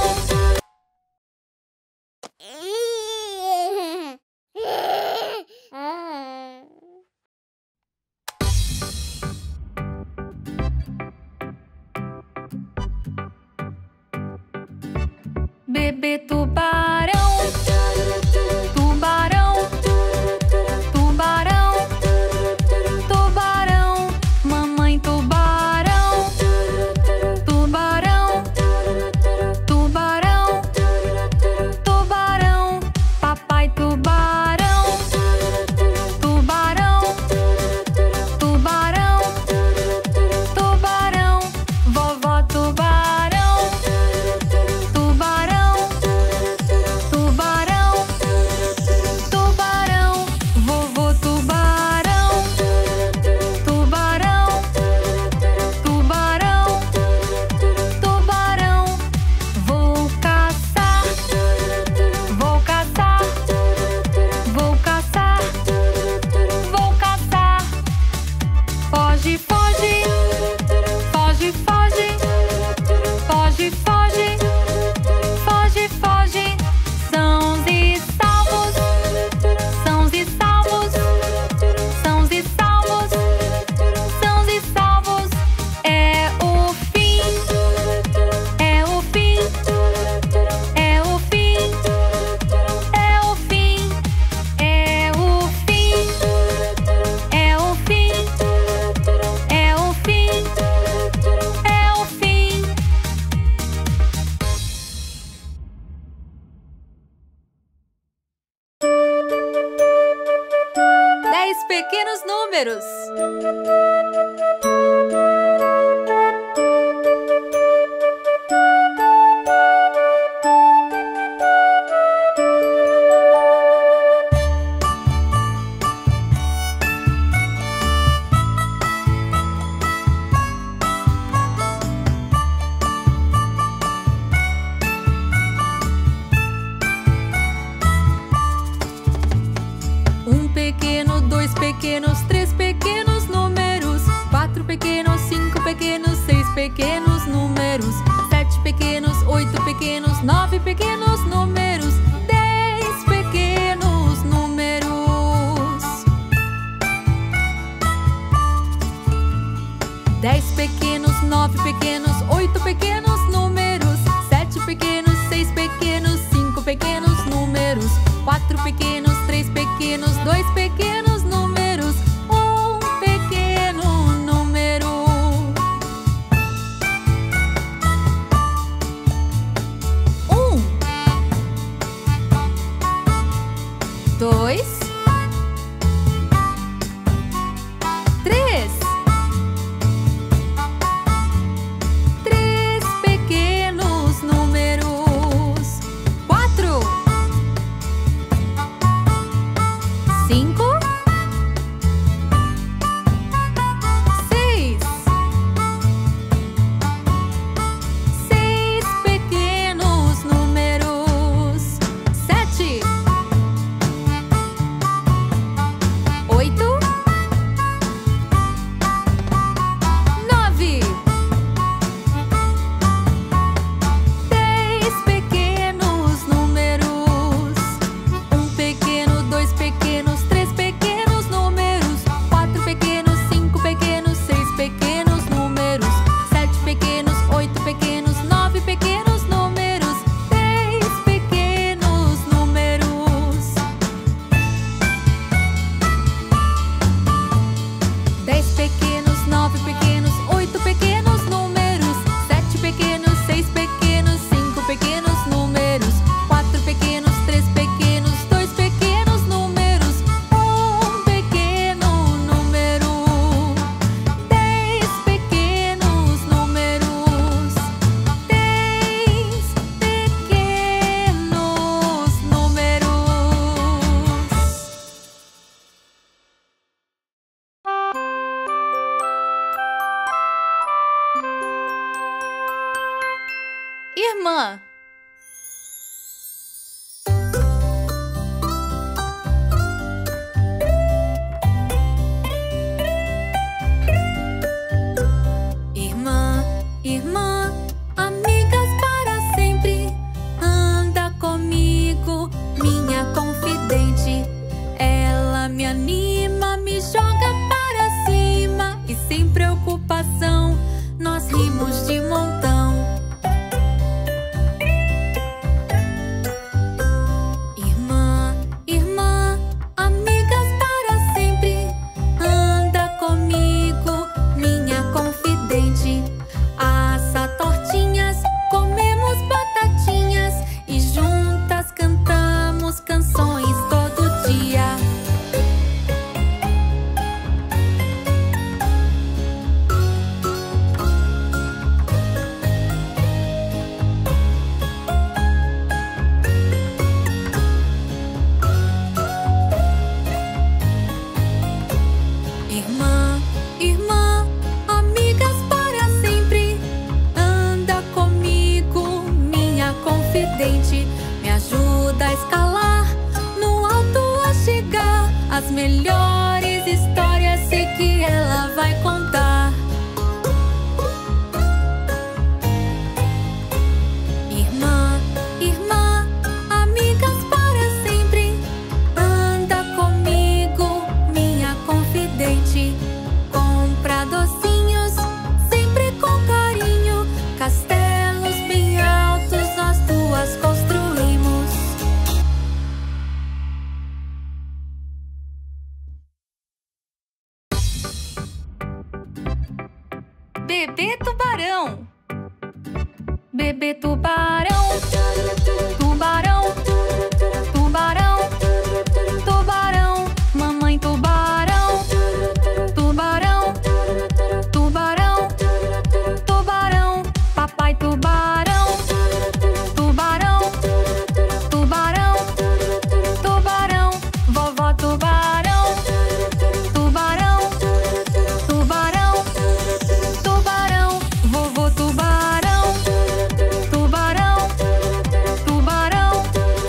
Bebê tubarão. Tubarão. Tubarão. Tubarão. Mamãe tubarão. Tubarão. Tubarão. Tubarão. Papai tubarão. Tubarão. Tubarão. Tubarão. Vovó tubarão. Tubarão. Tubarão. Tubarão. Vovô tubarão. Tubarão. Tubarão. Tubarão. Vou caçar. Vou caçar. Vou caçar. Vou caçar. Foge, foge. Foge, foge. Foge, foge. Foge, foge. Sãos e salvos. Sãos e salvos. Sãos e salvos. Sãos e salvos. É o fim. É o fim. É o fim. É o fim. É o fim. É o fim. É o fim. É o fim. Dez pequenos números. dois pequenos, três pequenos números, quatro pequenos, cinco pequenos, seis pequenos números, sete pequenos, oito pequenos, nove pequenos números, dez pequenos números. Dez pequenos, nove pequenos, oito pequenos números, sete pequenos, seis pequenos, cinco pequenos números, quatro pequenos, três pequenos, dois pequenos números, um pequeno número. Um, dois, três. Três pequenos números. Quatro, cinco, seis. Seis pequenos números. Sete, oito, nove. Dez pequenos números. Um pequeno, dois pequenos, três pequenos números, quatro pequenos, cinco pequenos, seis pequenos números, sete pequenos, oito pequenos, nove pequenos números, dez pequenos números. Dez pequenos, nove pequenos, oito pequenos números, sete pequenos, seis pequenos, cinco pequenos números, quatro pequenos, três pequenos, dois pequenos números, um pequeno número. Dez pequenos números. Dez pequenos números. Irmã. Irmã, irmã, amigas para sempre. Anda comigo, minha confidente. Ela me anima, me joga para cima. E sem preocupação, nós rimos de montão. Irmã, irmã, amigas para sempre. Anda comigo, minha confidente. Assa tortinhas, comemos batatinhas e juntas cantamos canções todo dia. Irmã, irmã, amigas para sempre. Anda comigo, minha confidente. Me ajuda a escalar, no alto a chegar. As melhores histórias sei que ela vai contar. Irmã, irmã, amigas para sempre. Anda comigo, minha confidente. Compra docinhos, sempre com carinho. Castelos bem altos nós duas construímos. Bebê tubarão. Bebê tubarão. Tubarão. Tubarão. Tubarão. Mamãe tubarão. Tubarão. Tubarão. Tubarão. Papai tubarão. Tubarão. Tubarão. Tubarão. Vovó tubarão. Tubarão. Tubarão. Tubarão. Vovô tubarão. Tubarão. Tubarão.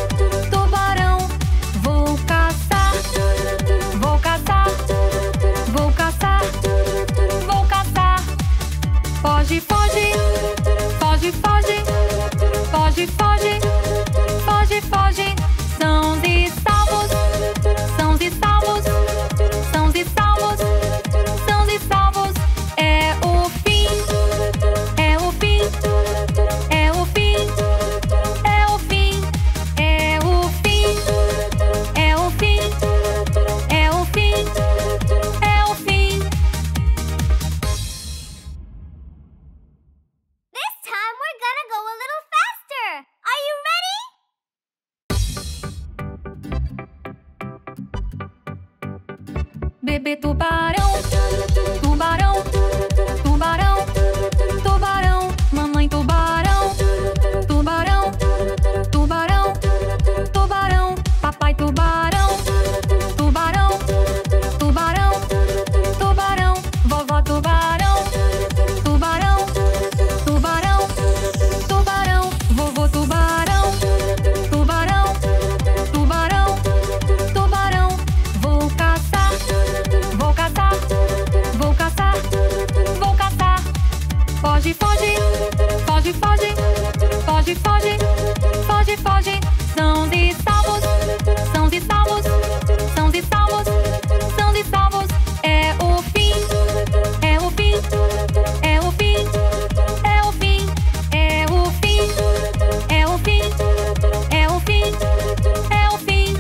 bebê tubarão, tubarão, tubarão, tubarão, mamãe tubarão, tubarão, tubarão, tubarão, papai tubarão, tubarão, tubarão, tubarão, vovó tubarão, tubarão, tubarão, tubarão, vovô tubarão, tubarão, tubarão, tubarão, vou caçar, vou caçar, vou caçar, vou caçar. Foge, foge, foge, foge, foge, foge, foge, foge. São de salvos, são de salvos, são de salvos, são de salvos. É o fim, é o fim, é o fim, é o fim, é o fim, é o fim, é o fim, é o fim.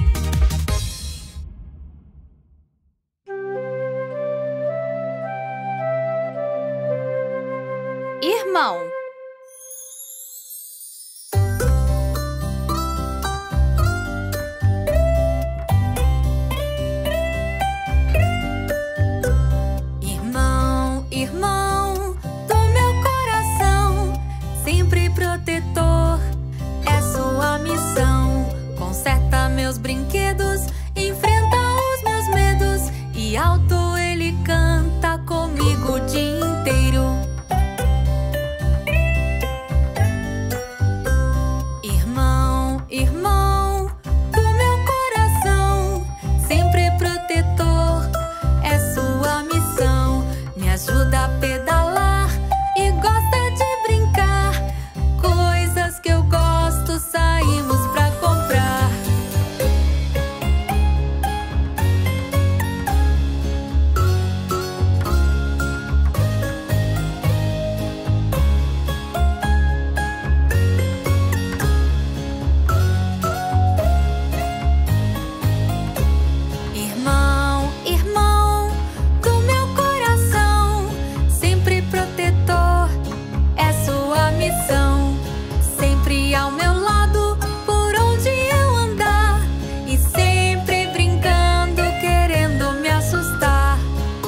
Irmão. Irmão, irmão do meu coração, sempre protetor, é sua missão. Conserta meus brinquedos, enfrenta os meus medos, e alto ele canta comigo o dia inteiro. Irmão, irmão do meu coração, sempre protetor, é sua missão. Me ajuda a pedalar e gosta de brincar. Coisas que eu gosto, saímos pra comprar. Irmão, irmão do meu coração, sempre protetor, é sua missão. Sempre ao meu lado, por onde eu andar, e sempre brincando, querendo me assustar.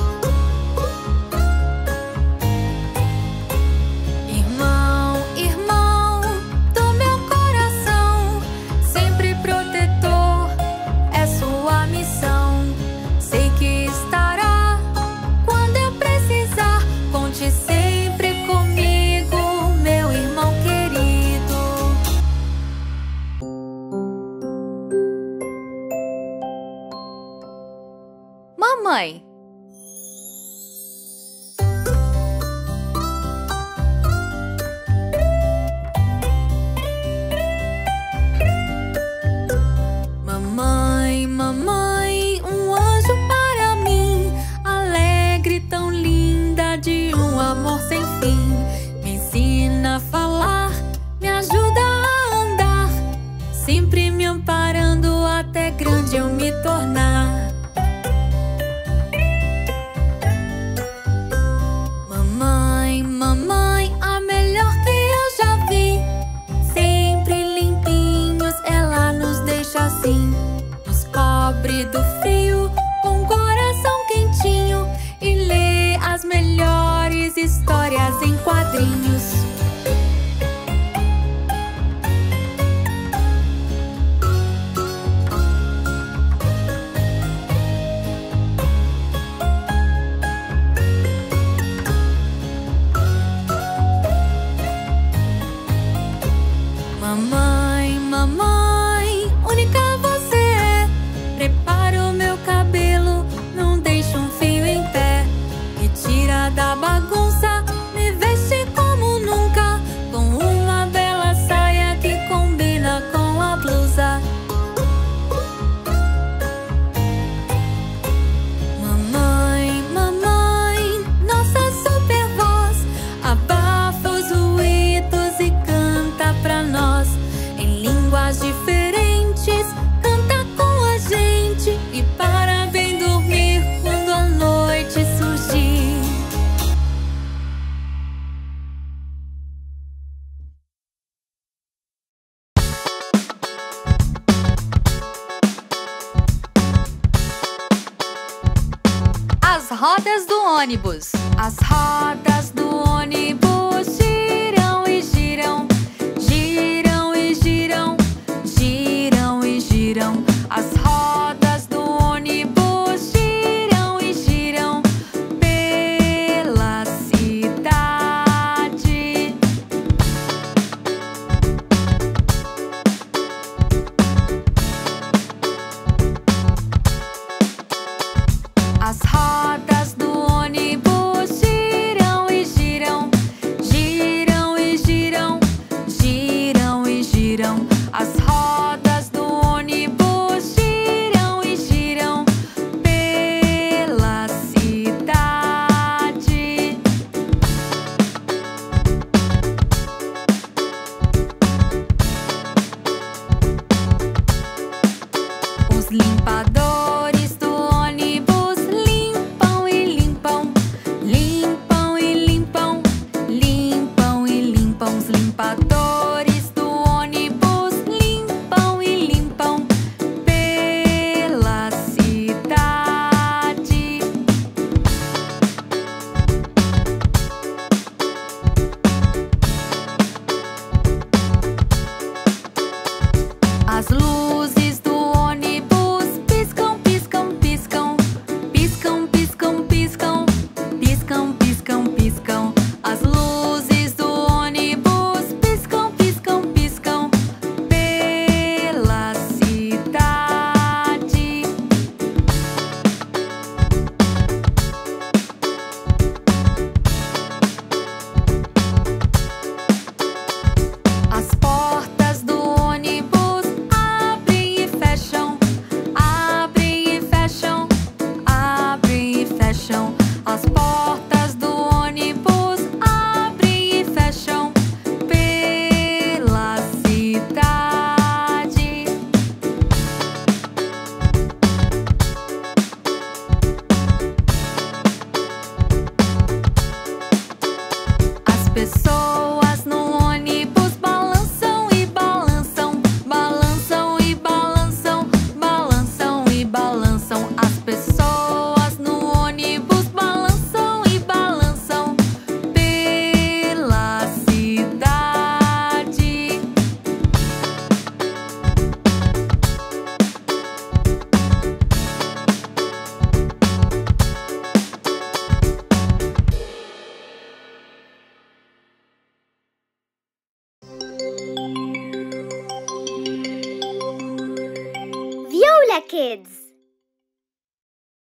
Irmão, irmão do meu coração, sempre protetor, é sua missão. Sei que estará quando eu precisar. Conte sempre comigo, meu irmão querido. Mamãe. Mamãe, mamãe, um anjo para mim, alegre, tão linda, de um amor sem fim. Me ensina a falar, me ajuda a andar, sempre me amparando até grande eu me tornar. Mamãe, mamãe, a melhor que eu já vi, sempre limpinhos, ela nos deixa assim. Nos cobre do frio, com coração quentinho, e lê as melhores histórias em quadrinhos. Mamãe, mamãe, única você é. Prepara o meu cabelo, não deixa um fio em pé. Me tira da bagunça, me veste como nunca. As rodas do ônibus. As rodas do ônibus